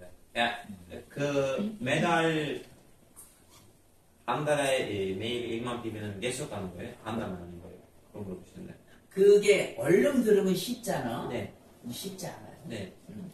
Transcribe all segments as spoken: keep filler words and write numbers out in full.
야, 그 매달 한 달에 매일 일만 비비는 계속 하는 거예요? 한 달만 하는 거예요? 그런 걸 보시는데. 그게 얼른 들으면 쉽잖아. 네. 쉽지 않아요. 네. 음.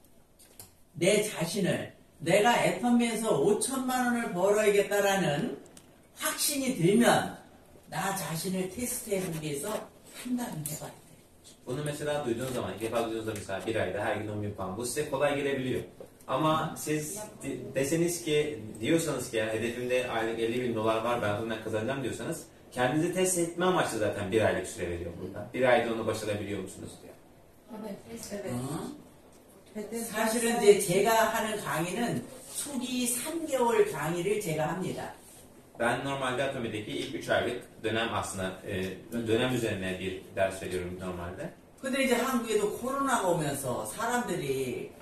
내 자신을 내가 에프엠에서 오천만 원을 벌어야겠다라는 확신이 들면 나 자신을 테스트해보기 위해서 한 달은 해봐야 돼. Bunu mesela duyduğunuz zaman, ilk defa duyduğunuzda mesela bir ayda her gün on bin puan, bu size kolay gelebiliyor. Ama siz de- deseniz ki, diyorsanız ki yani hedefimde aylık elli bin dolar var, ben bundan kazanacağım diyorsanız, kendinizi test etme amaçlı zaten bir aylık süre veriyor burada. Bir ayda onu başarabiliyor musunuz diyor. Evet, evet. 어? 사실은 이제 제가 하는 강의는 초기 삼 개월 강의를 제가 합니다. Ben normalde Atomi'deki ilk üç aylık dönem aslında, e, dönem üzerine bir ders veriyorum normalde. 근데 이제 한국에도 코로나가 오면서 사람들이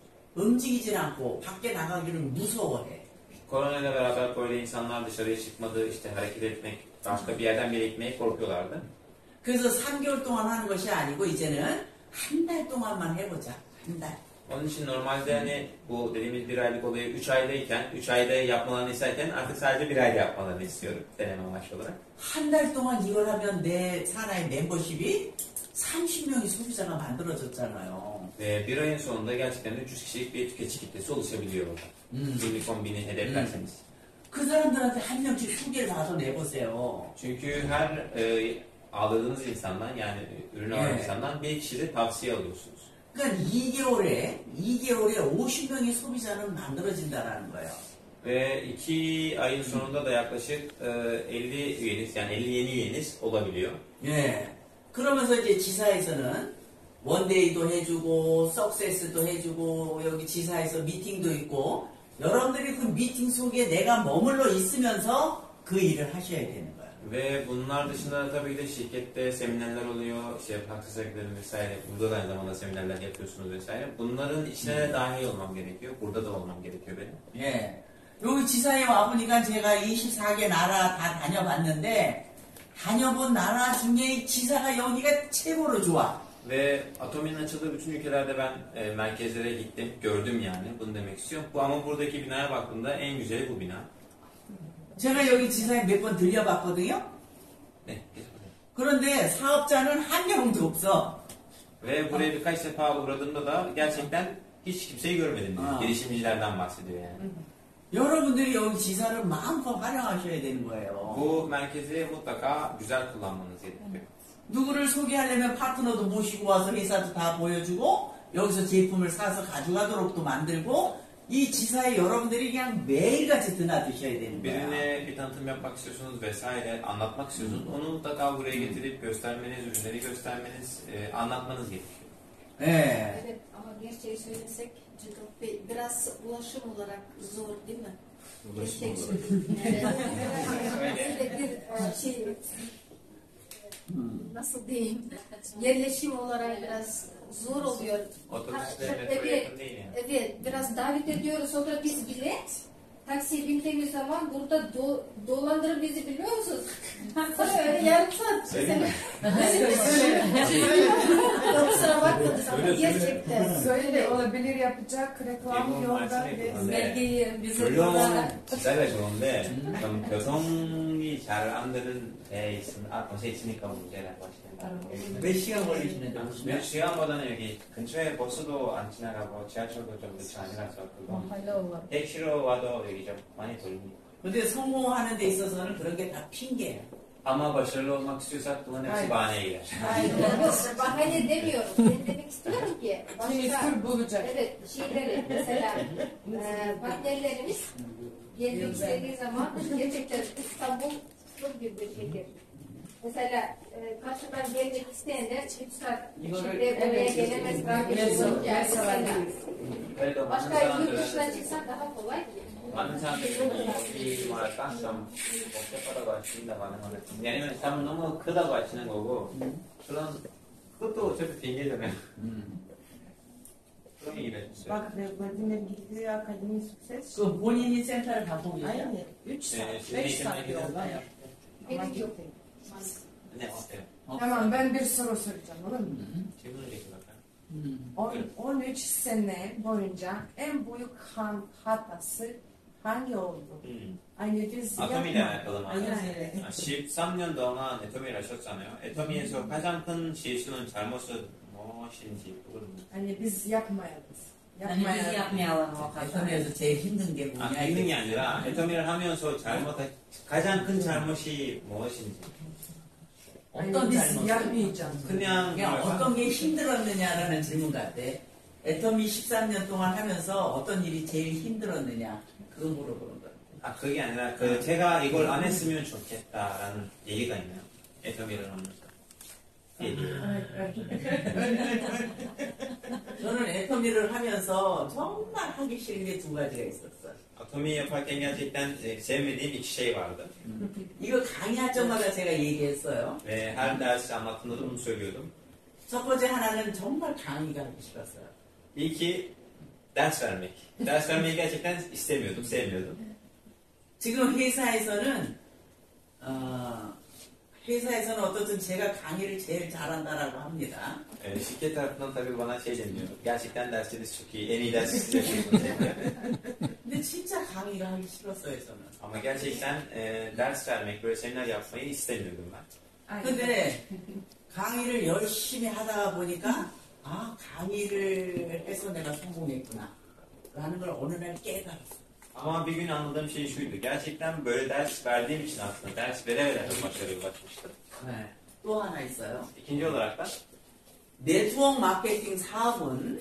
움직이질 않고 밖에 나가기를 무서워해. Korona ile beraber böyle insanlar dışarıya çıkmadı, işte hareket etmek, başka bir yerden bir yere gitmeye korkuyorlardı. 그래서 삼 개월 동안 하는 것이 아니고 이제는 한 달 동안만 해보자. 한 달. Onun için normalde hani bu dediğimiz bir aylık olayı üç aydayken, üç ayda yapmalarını isterken artık sadece bir ayda yapmalarını istiyorum deneme amaçlı olarak. 한 달 동안 이걸 하면 내 산하의 멤버십이 삼십 명의 소비자가 만들어졌잖아요. Ve bir ayın sonunda gerçekten üç yüz kişilik bir tüketici kitlesi oluşabiliyor orada. 음. Günlük kombini hedeflerseniz. 그 사람들한테 한 명씩 소개를 받아 내보세요. Çünkü her e, aldığınız insandan yani ürün alan Evet. insandan bir kişi de tavsiye alıyorsunuz. 그러니까 이 개월에 이 개월에 오십 명의 소비자는 만들어진다라는 거예요. Ve iki ayın sonunda da yaklaşık e, elli üyeniz yani elli yeni üyeniz olabiliyor. 예. 그러면서 이제 지사에서는 원데이도 해주고 석세스도 해주고 여기 지사에서 미팅도 있고 여러분들이 그 미팅 속에 내가 머물러 있으면서 그 일을 하셔야 되는 거예요. Ve bunlar dışında da tabii de şirkette seminerler oluyor, işte praktise sekreterim vesaire. Burada da aynı zamanda seminerler yapıyorsunuz vesaire. Bunların içine de dahil olmam gerekiyor. Burada da olmam gerekiyor benim. 예. 여기 지사에 와보니까 제가 이십사 개 나라 다 다녀봤는데 다녀본 나라 중에 지사가 여기가 최고로 좋아. Ve Atomi'nin açıldığı bütün ülkelerde ben e, merkezlere gittim, gördüm yani. Bunu demek istiyorum. Bu ama buradaki binaya baktığımda en güzeli bu bina. 제가 여기 지사에 몇 번 들려봤거든요. Ne? Geçelim. 그런데 사업자는 한 명도 없어. Ve buraya birkaç defa uğradığımda da gerçekten hiç kimseyi görmedim diyor. Aa. Girişimcilerden bahsediyor yani. 여러분들이 여기 지사를 마음껏 활용하셔야 되는 거예요. Bu merkezi mutlaka güzel kullanmanız gerekiyor. 누구를 소개하려면 파트너도 모시고 와서 회사도 다 보여주고 여기서 제품을 사서 가져가도록도 만들고 이 지사에 여러분들이 그냥 매일같이 드나드셔야 되는 거야. Birine bir tanıtım yapmak istiyorsunuz vesaire, anlatmak istiyorsunuz. Onu mutlaka buraya getirip göstermeniz, ürünleri göstermeniz, e, anlatmanız gerekiyor. 네. Evet ama gerçeği söylesek Cıdık Bey biraz ulaşım olarak zor değil mi? Gerçek söyleyeyim. Evet. Sürekli e, şey nasıl diyeyim yerleşim olarak biraz zor oluyor. Otobüsler Ha, metroya evet, yakın değil yani. evet biraz davet ediyoruz sonra biz bile taksiye bindiğimiz zaman burada do, dolandırıp bizi biliyor musunuz? Sonra öyle yarım saat. Söyleyeyim mi? Kusura bakmadınız ama Söyle, söyle. gerçekten. Söyle olabilir yapacak reklam 일본 yolda. 말씀이 Belgeyi bize 물론 burada 기사가 좋은데 좀 교통이 잘 안 되는 데 있으면 아 곳에 있으니까 문제라고 하시는 몇 시간 걸리시는데 몇 보시면 시간보다는 여기 근처에 버스도 안 지나가고 지하철도 좀 끝이 아니라서 그거 Hello. 택시로 와도 여기 좀 많이 돌립니다. 근데 성공하는 데 있어서는 그런 게 다 핑계예요. Ama başarılı olmak istiyorsak bunların hepsi bahaneye girer. Hayır, bahane demiyorum. Ben demek istiyorum ki Kimi başka tür bulacak. evet şeyleri mesela e, partnerlerimiz gelmek istediği zaman gerçekten İstanbul çok büyük bir şehir. Mesela e, karşıdan gelmek isteyenler üç saat içinde buraya gelemez. Kardeşim yani mesela. 그래도 많은 Başka yurt 사람들은 dışına çıksan daha kolay ki. 많은 사람들이 뭐랄까 좀 복잡하다고 하신다 많은 거는 왜냐면 사람은 너무 크다고 하시는 거고 그런 그것도 어차피 비밀이잖아요. 그런 얘기를 해줬어요. Bak Vladimir gitti akademi sukses. 그 본인이 센터를 갖고 계세요? Aynı. üç saat, Evet, beş şimdi saat eğitimine yolda gidelim. yap. Ama Benim yok. gitti. 네, 어때요? Tamam ben bir soru soracağım olur mu? 질문을 얘기해 볼까요? 음. on, on üç sene boyunca en büyük han, hatası hangi oldu? 음. Hani biz 아토미에 yapma. 알거든. Hayır, hayır. 십삼 년 동안 애터미를 하셨잖아요. 애터미에서 가장 큰 실수는 잘못은 무엇인지 모르는. Hani biz yapmayalım. 아니, biz yapmayalım o 애터미에서 제일 힘든 게 아, 뭐냐. 있는 게 아니라 애터미를 하면서 잘못한 가장 큰 잘못이 무엇인지. Hani 어떤 biz 잘못? yapmayacağız. 그냥 그냥 뭐랄까? 어떤 게 힘들었느냐라는 질문 같아. 애터미 십삼 년 동안 하면서 어떤 일이 제일 힘들었느냐. 그거 물어보는 거야. 아 그게 아니라 그 제가 이걸 안 했으면 좋겠다라는 얘기가 있나요? 애터미를 하면서. 얘기. 저는 애터미를 하면서 정말 하기 싫은 게 두 가지가 있었어. Atomi yaparken gerçekten e, sevmediğim iki şey vardı. 이거 강의할 때마다 제가 얘기했어요. Ve her ders anlattığımda da bunu söylüyordum. 첫 번째 하나는 정말 강의가 하기 싫었어요. İlki ders vermek. Ders vermeyi gerçekten istemiyordum, sevmiyordum. 지금 회사에서는 어, 회사에서는 어떻든 제가 강의를 제일 잘한다라고 합니다. E, şirket tarafından tabii bana şey deniyor. Gerçekten dersleriniz çok iyi, en iyi ders siz yapıyorsunuz. 근데 진짜 강의를 하기 싫었어요, 저는. Ama gerçekten e, ders vermek, böyle seminer yapmayı istemiyordum ben. Aynen. 근데 강의를 열심히 하다 보니까 아 강의를 해서 내가 성공했구나 라는 걸 어느 날 깨달았어. Ama bir gün anladığım şey şuydu. Gerçekten böyle ders verdiğim için aslında ders vere vere de başarıya ulaşmıştım. 네. 또 하나 있어요. İkinci olarak da 네트워크 마케팅 사업은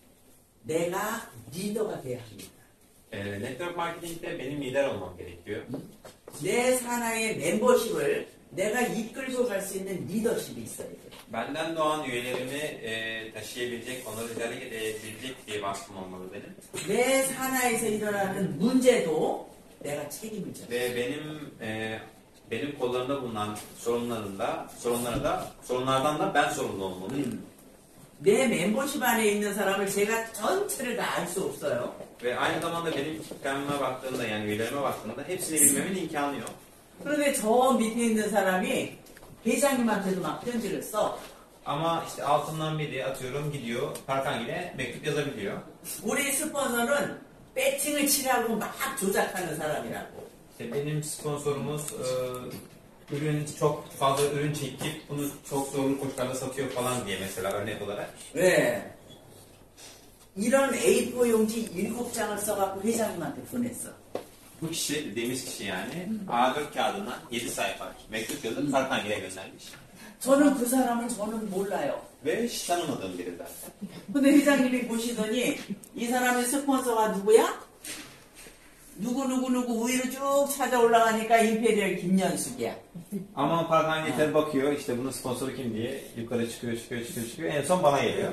내가 리더가 돼야 합니다. e, network marketing'de benim lider olmam gerekiyor. 내 산하의 멤버십을 내가 이끌고 갈 수 있는 리더십이 있어야 돼요. Benden doğan üyelerimi e, taşıyabilecek, onları liderlik edebilecek diye vasfım olmalı benim. 내 산하에서 일어나는 문제도 내가 책임을 져요. Ve benim e, benim kollarımda bulunan sorunlarında, sorunlara da, sorunlardan da ben sorumlu olmalıyım. 내 멤버십 안에 있는 사람을 제가 전체를 다 알 수 없어요. Ve aynı zamanda benim kitleme baktığımda, yani üyelerime baktığımda hepsini bilmemin imkanı yok. 그런데 저 밑에 있는 사람이 회장님한테도 막 편지를 써. Ama işte altından biri atıyorum gidiyor, Parkangil'e mektup yazabiliyor. 우리 스폰서는 배팅을 치라고 막 조작하는 사람이라고. İşte benim sponsorumuz e, ürün çok fazla ürün çekip bunu çok zorlu koşullarda satıyor falan diye mesela örnek olarak. 네. 이런 에이 사 용지 일곱 장을 써갖고 회장님한테 보냈어. Bu kişi dediğimiz kişi yani A dört kağıdına yedi sayfa mektup yazıp Parkangil'e göndermiş. 저는 그 사람은 저는 몰라요. Ve hiç tanımadığım biri zaten. 근데 회장님이 보시더니 이 사람의 스폰서가 누구야? 누구 누구 누구 위로 쭉 찾아 올라가니까 임페리얼 김연숙이야. Ama Parkangil'e tabii bakıyor işte bunun sponsoru kim diye yukarı çıkıyor çıkıyor çıkıyor çıkıyor en son bana geliyor.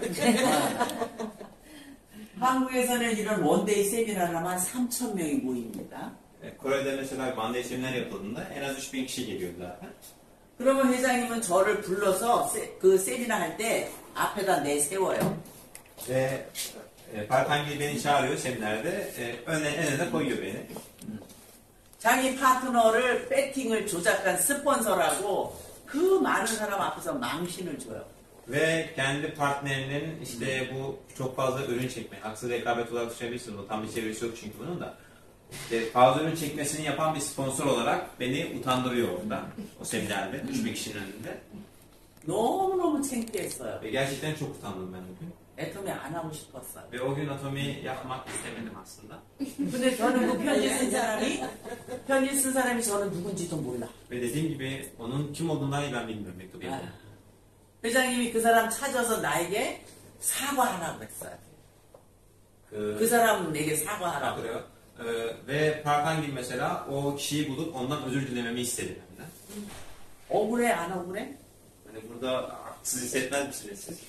한국에서는 이런 원데이 세미나를 하면 삼천 명이 모입니다. E, Kore'de mesela Monday seminer yapıldığında en az üç bin kişi geliyor zaten. 그러면 회장님은 저를 불러서 세, 그 세미나 할 때 앞에다 내세워요. Ve e, Parkangil beni çağırıyor seminerde e, öne, en öne koyuyor beni. 자기 파트너를 배팅을 조작한 스폰서라고 그 많은 사람 앞에서 망신을 줘요. Ve kendi partnerinin işte bu çok fazla ürün çekme, haksız rekabet olarak düşünebilirsiniz. O tam bir çevirisi yok çünkü bunun da. İşte fazla ürün çekmesini yapan bir sponsor olarak beni utandırıyor orada. O seminerde, üç bin kişinin önünde. 너무너무 창피했어요. Ve gerçekten çok utandım ben o gün. 애터미 안 하고 싶었어요. Ve o gün atomi yapmak istemedim aslında. 근데 저는 그 편지 쓴 사람이 편지 쓴 사람이 저는 누군지도 몰라. Ve dediğim gibi onun kim olduğunu dahi ben bilmiyorum mektubu 아, yazan. 회장님이 그 사람 찾아서 나에게 사과하라고 했어요. Ee, 그 사람 내게 Ha, 사과하라고. kırıyor. Ee, ve Parkangil mesela o kişiyi bulup ondan özür dilememi istedi benden. 억울해 안 억울해? Hani burada haksız hissetmez misiniz siz?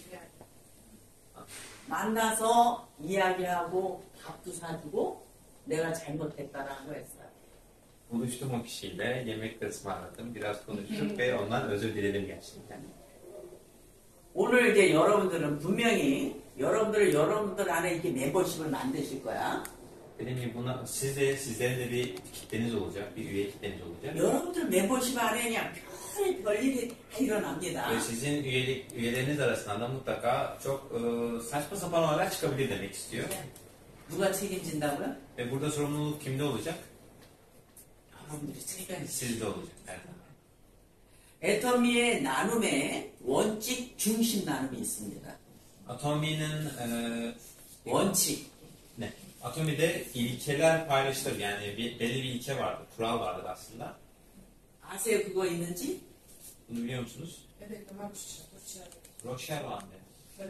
만나서 이야기하고 밥도 사주고 내가 잘못했다라고 했어요. Buluştum o kişiyle, yemek de ısmarladım, biraz konuştuk ve ondan özür diledim gerçekten. 오늘 이제 여러분들은 분명히 여러분들 여러분들 안에 이렇게 멤버십을 만드실 거야. Dediğim gibi buna siz de, sizlerin de bir kitleniz olacak, bir üye kitleniz olacak. 여러분들 멤버십 안에 그냥 별, 별일이 다 일어납니다. Ve sizin üyelik, üyeleriniz arasında da mutlaka çok e, saçma sapan olaylar çıkabilir demek istiyor. 누가 책임진다고요? Ve burada sorumluluk kimde olacak? 여러분들이 책임져야지. Sizde olacak. Her zaman. 애터미의 나눔에 원칙 중심 나눔이 있습니다. Atomi'nin e, 원칙. ne? Atomi'de ilkeler paylaşılır. Yani bir, belli bir ilke vardır, kural vardır aslında. 아세요 그거 있는지? Bunu biliyor musunuz? Evet, ama kuşlar. Rochelande.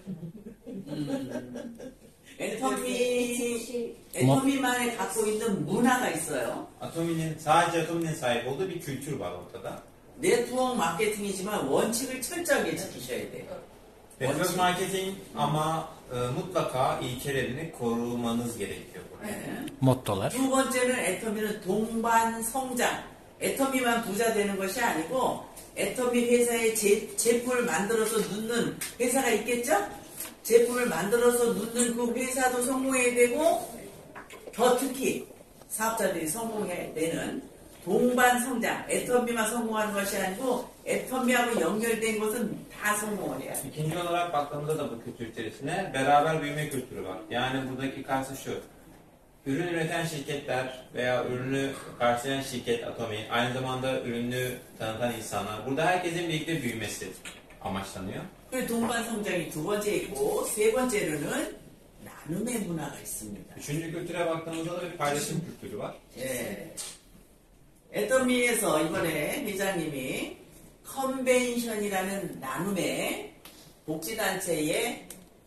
애터미, şey, 애터미만에 갖고 있는 문화가 있어요. Atomi'nin, sadece Atomi'nin sahip olduğu bir kültür var ortada. 네트워크 마케팅이지만 원칙을 철저하게 지키셔야 돼요. Network marketing ama e, mutlaka ilkelerini korumanız gerekiyor. 네. mottolar. 두 번째는 애터미는 동반 성장. 애터미만 부자 되는 것이 아니고 애터미 회사에 제, 제품을 만들어서 넣는 회사가 있겠죠? 제품을 만들어서 넣는 그 회사도 성공해야 되고 더 특히 사업자들이 성공해야 되는 동반 성장. 애터미만 성공하는 것이 아니고 애터미하고 연결된 것은 다 성공을 해야 돼요. İkinci olarak baktığımızda da bu kültür içerisine beraber büyüme kültürü var. Yani buradaki karşı şu. Ürün üreten şirketler veya ürünü karşılayan şirket Atomi, aynı zamanda ürünü tanıtan insanlar. Burada herkesin birlikte büyümesi amaçlanıyor. 그 동반 성장이 두 번째 있고 세 번째로는 나눔의 문화가 있습니다. Üçüncü kültüre baktığımızda da bir paylaşım kültürü var. 예. 애터미에서 이번에 회장님이 컨벤션이라는 나눔의 복지단체에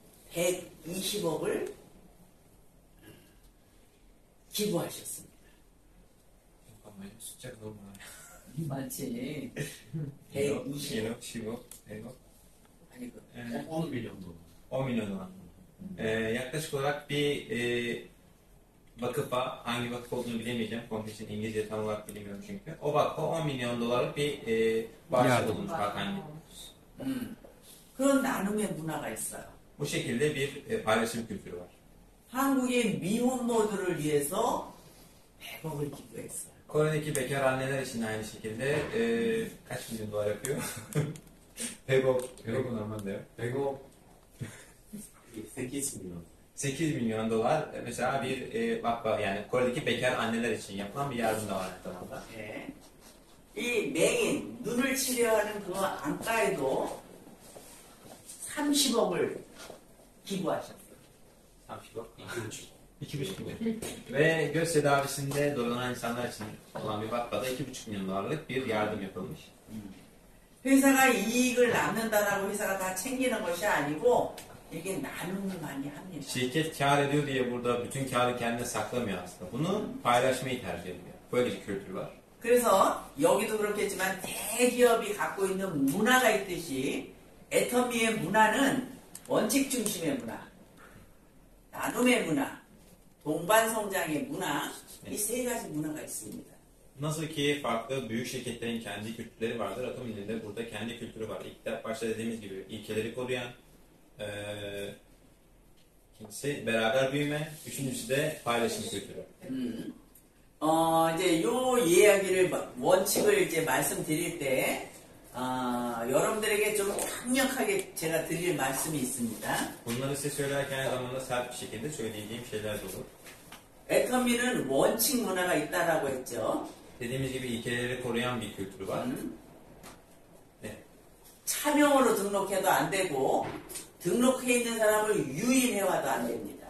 백이십억을 기부하셨습니다. 잠깐만요. 숫자가 너무 많아요. 맞지? 백이십억. 십억, 백억. 아니, 그, Evet. on milyon dolar. on milyon dolar. Ee, yaklaşık olarak bir e, vakıfa, hangi vakıf olduğunu bilemeyeceğim. Konfesin İngilizce tam olarak bilmiyorum çünkü. O vakıfa on milyon dolarlık bir e, bağışta Yardım. bulunmuş Hakan Bey. 음. 그런 나눔의 문화가 있어요. Bu şekilde bir e, paylaşım kültürü var. 한국의 미혼모들을 위해서 백억을 기부했어요. Kore'deki bekar anneler için aynı şekilde e, kaç milyon dolar yapıyor? Pegok, Pegok normal diyor. 백억 sekiz milyon. sekiz milyon dolar e, mesela bir e, vakfa, yani Kore'deki bekar anneler için yapılan bir yardım da var aynı zamanda. 예. 이 맹인, 눈을 치료하는 그 안과에도 삼십억을 기부하셨어요. iki buçuk milyon. Ve göz tedavisinde zorlanan insanlar için olan bir vakfada iki buçuk milyon dolarlık bir yardım yapılmış. 회사가 이익을 남는다라고 회사가 다 챙기는 것이 아니고 이게 나눔을 많이 합니다. Şirket kar ediyor diye burada bütün karı kendine saklamıyor aslında. Bunu paylaşmayı tercih ediyor. Böyle bir kültür var. 그래서 여기도 그렇겠지만 대기업이 갖고 있는 문화가 있듯이 애터미의 문화는 원칙 중심의 문화, 나눔의 문화, 동반성장의 문화, 이 세 가지 문화가 있습니다. Nasıl ki farklı büyük şirketlerin kendi kültürleri vardır, Atomi'nin de burada kendi kültürü var. İlk başta dediğimiz gibi ilkeleri koruyan, e, ikincisi beraber büyüme, üçüncüsü de paylaşım kültürü. 음. 어, 이제 요 이야기를, 원칙을 이제 말씀드릴 때, 아, 여러분들에게 좀 강력하게 제가 드릴 말씀이 있습니다. Bunları size söylerken aynı zamanda sert bir şekilde söyleyeceğim şeyler de olur. 애터미는 원칙 문화가 있다라고 했죠. Dediğimiz gibi ilkeleri koruyan bir kültürü var. 음. 네. 차명으로 등록해도 안 되고, 등록해 있는 사람을 유인해와도 안 됩니다.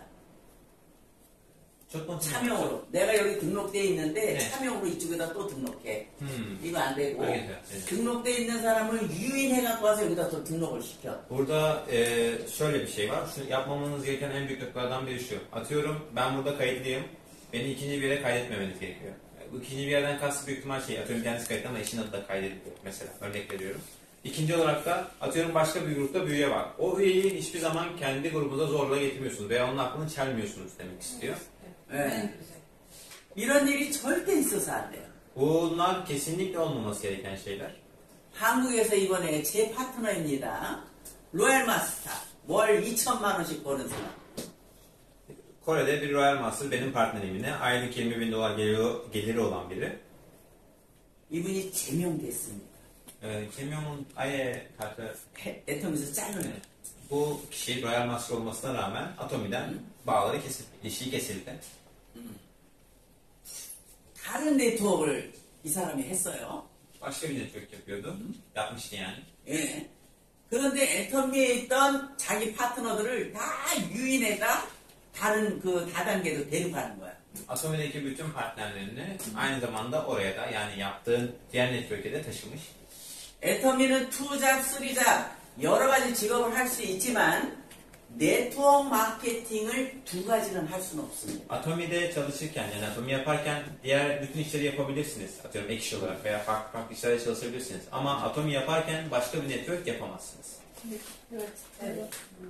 첫 번째 차명으로. 내가 여기 등록돼 있는데, 네. 차명으로 이쪽에다 또 등록해. Hmm. 이거 안 되고, 알겠어요. 네. 등록돼 있는 사람을 유인해갖고 와서 여기다 또 등록을 시켜. Burada e, şöyle bir şey var. Şu yapmamanız gereken en büyük noktalardan biri şu. Atıyorum ben burada kayıtlıyım. Beni ikinci bir yere kaydetmemeniz gerekiyor. Bu ikinci bir yerden kastı büyük ihtimal şey. Atıyorum kendisi kayıtlı ama eşin adı da kaydediliyor. Mesela örnek veriyorum. İkinci olarak da atıyorum başka bir grupta bir üye var. O üyeyi hiçbir zaman kendi grubunuza zorla getirmiyorsunuz veya onun aklını çelmiyorsunuz demek istiyor. 네. 이런 일이 절대 있어서 안 돼요. Bunlar kesinlikle olmaması gereken şeyler. 한국에서 이번에 제 파트너입니다. 로얄 마스터. 월 이천만 원씩 버는 사람. Kore'de bir Royal Master benim partnerim yine. Aylık yirmi bin dolar geliri, geliri olan biri. 이분이 제명됐습니다. Ee, Kim Jong'un aye kartı 해- 애텀에서 잘라요. bu kişi Royal Master olmasına rağmen Atomi'den bağları kesildi, ilişiği kesildi. 다른 네트워크를 이 사람이 했어요. Başka bir network yapıyordu. Yapmıştı yani. 예. 그런데 애터미에 있던 자기 파트너들을 다 유인해다 다른 그 다단계로 데려가는 거야. Atomi'deki bütün partnerlerini aynı zamanda oraya da yani yaptığın diğer network'e de taşımış. 애터미는 투잡, 쓰리잡 여러 가지 직업을 할 수 있지만 네트워크 마케팅을 두 가지는 할 수는 없습니다. Atomi'de çalışırken yani Atomi yaparken diğer bütün işleri yapabilirsiniz. Atıyorum ek iş olarak veya farklı farklı işlerde çalışabilirsiniz. Ama Atomi yaparken başka bir network yapamazsınız. Evet. Evet.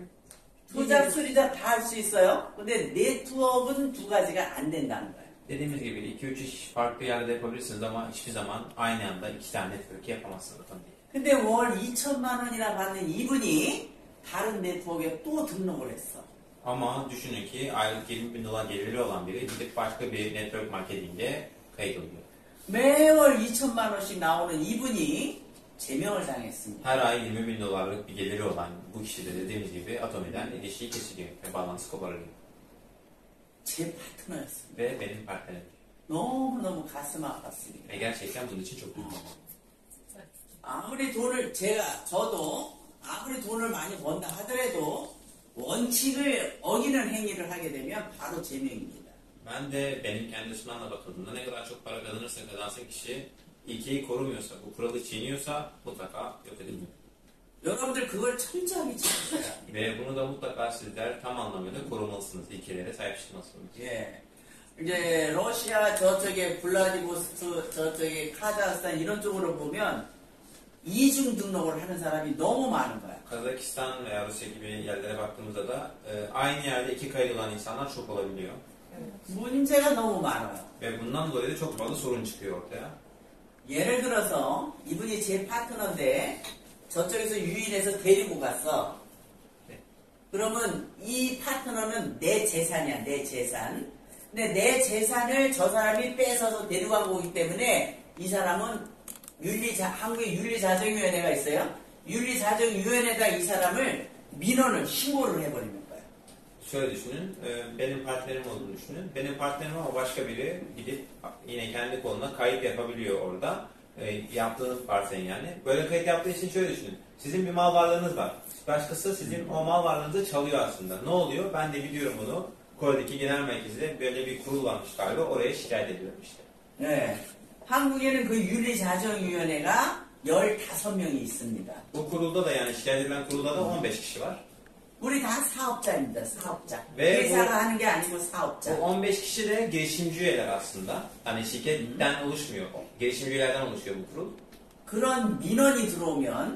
투잡, 쓰리잡 다 할 수 있어요. 근데 네트워크는 두 가지가 안 된다는 거예요. Dediğimiz gibi iki üç iş farklı yerde yapabilirsiniz ama hiçbir zaman aynı anda iki tane network yapamazsınız Atomi'de. 근데 월 이천만 원이나 받는 이분이 다른 네트워크에 또 등록을 했어. Ama düşünün ki aylık yirmi bin dolar geliri olan biri gidip başka bir network marketing'e kayıt oluyor. 매월 이천만 원씩 나오는 이분이 제명을 당했습니다. Her ay yirmi bin dolarlık bir geliri olan bu kişi de dediğimiz gibi Atomi'den ilişiği kesiliyor ve bağlantısı koparılıyor. 제 파트너였습니다. Ve benim partnerim. 너무너무 가슴 아팠습니다. Ve gerçekten bunun için çok üzüldüm. 아무리 돈을 제가 저도 아무리 돈을 많이 번다 하더라도 원칙을 어기는 행위를 하게 되면 바로 제명입니다. Ben de benim kendi açımdan bakıldığında ne kadar çok para kazanırsa kazansın kişi ilkeyi korumuyorsa, bu kuralı çiğniyorsa mutlaka yok edilmiyor. 여러분들 그걸 철저하게 지키셔야 합니다. Ve bunu da mutlaka sizler tam anlamıyla korumalısınız, ilkelere sahip çıkmalısınız. 예. 이제 러시아 저쪽에 블라디보스토크 저쪽에 카자흐스탄 이런 쪽으로 보면 이중 등록을 하는 사람이 너무 많은 거야. Kazakistan veya Rusya gibi yerlere baktığımızda da e, aynı yerde iki kayıt olan insanlar çok olabiliyor. 문제가 너무 많아요. Ve bundan dolayı da çok fazla sorun çıkıyor ortaya. 예를 들어서 이분이 제 파트너인데 저쪽에서 유인해서 데리고 갔어. 네. 그러면 이 파트너는 내 재산이야, 내 재산. 근데 내 재산을 저 사람이 뺏어서 데려간 거기 때문에 이 사람은 윤리자, 한국에 윤리자정위원회가 있어요. 윤리자정위원회가 이 사람을 민원을 신고를 해버리는 거예요. Şöyle düşünün, e, benim partnerim olduğunu düşünün. Benim partnerim ama başka biri gidip yine kendi koluna kayıt yapabiliyor orada. E, yaptığınız varsayın yani. Böyle kayıt yaptığı için şöyle düşünün. Sizin bir mal varlığınız var. Başkası sizin o mal varlığınızı çalıyor aslında. Ne oluyor? Ben de gidiyorum bunu. Kore'deki genel merkezde böyle bir kurul varmış galiba. Oraya şikayet ediyorum işte. 네. 한국에는 그 윤리자정위원회가 열다섯 명이 있습니다. Bu kurulda da yani şikayet edilen kurulda da on beş kişi var. 우리 다 사업자입니다. 사업자. 왜 회사가 뭐- 하는 게 아니고 Bu 사업자. on beş kişi de girişimci üyeler aslında. Hani şirketten oluşmuyor. Girişimci üyelerden oluşuyor bu kurul. 그런 민원이 들어오면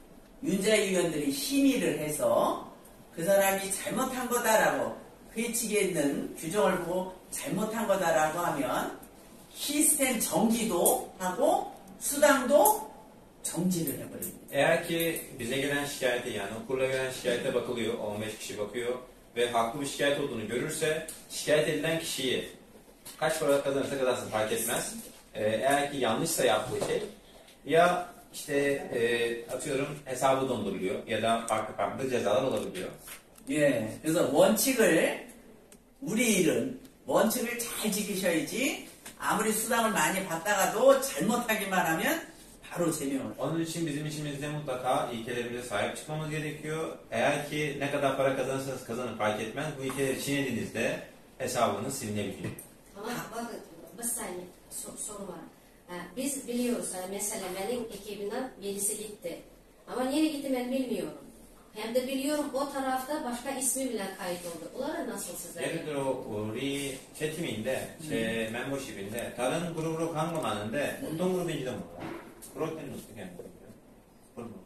윤자위원들이 심의를 해서 그 사람이 잘못한 거다라고 회칙에 있는 규정을 보고 잘못한 거다라고 하면 시스템 정지도 하고 수당도 정지를 해버립니다. Eğer ki bize gelen şikayete yani okula gelen şikayete bakılıyor, on beş kişi bakıyor ve haklı bir şikayet olduğunu görürse şikayet edilen kişiyi kaç para kazanırsa kazansın fark etmez. Ee, eğer ki yanlışsa yaptığı şey ya işte e, atıyorum hesabı donduruyor ya da farklı farklı cezalar olabiliyor. 예, 그래서 원칙을 우리 일은 원칙을 잘 지키셔야지 아무리 수당을 많이 받다가도 잘못하기만 하면 바로 제명을. Onun için bizim işimizde mutlaka ilkelerimize sahip çıkmamız gerekiyor. Eğer ki ne kadar para kazanırsanız kazanın fark etmez. Bu ilkeleri çiğnediğinizde hesabınız silinebiliyor. Ama bakın bir saniye so- soru var. Ha, biz biliyoruz ha, mesela benim ekibimden birisi gitti. Ama nereye gitti ben bilmiyorum. Hem de biliyorum o tarafta başka ismi bile kayıt oldu. Onları nasıl size? 예를 들어 우리 제 팀인데 제 멤버십인데 다른 그룹으로 간 건 아는데 어떤 그룹인지도 몰라. 그럴 때는 어떻게 하는 거예요? 그런 거.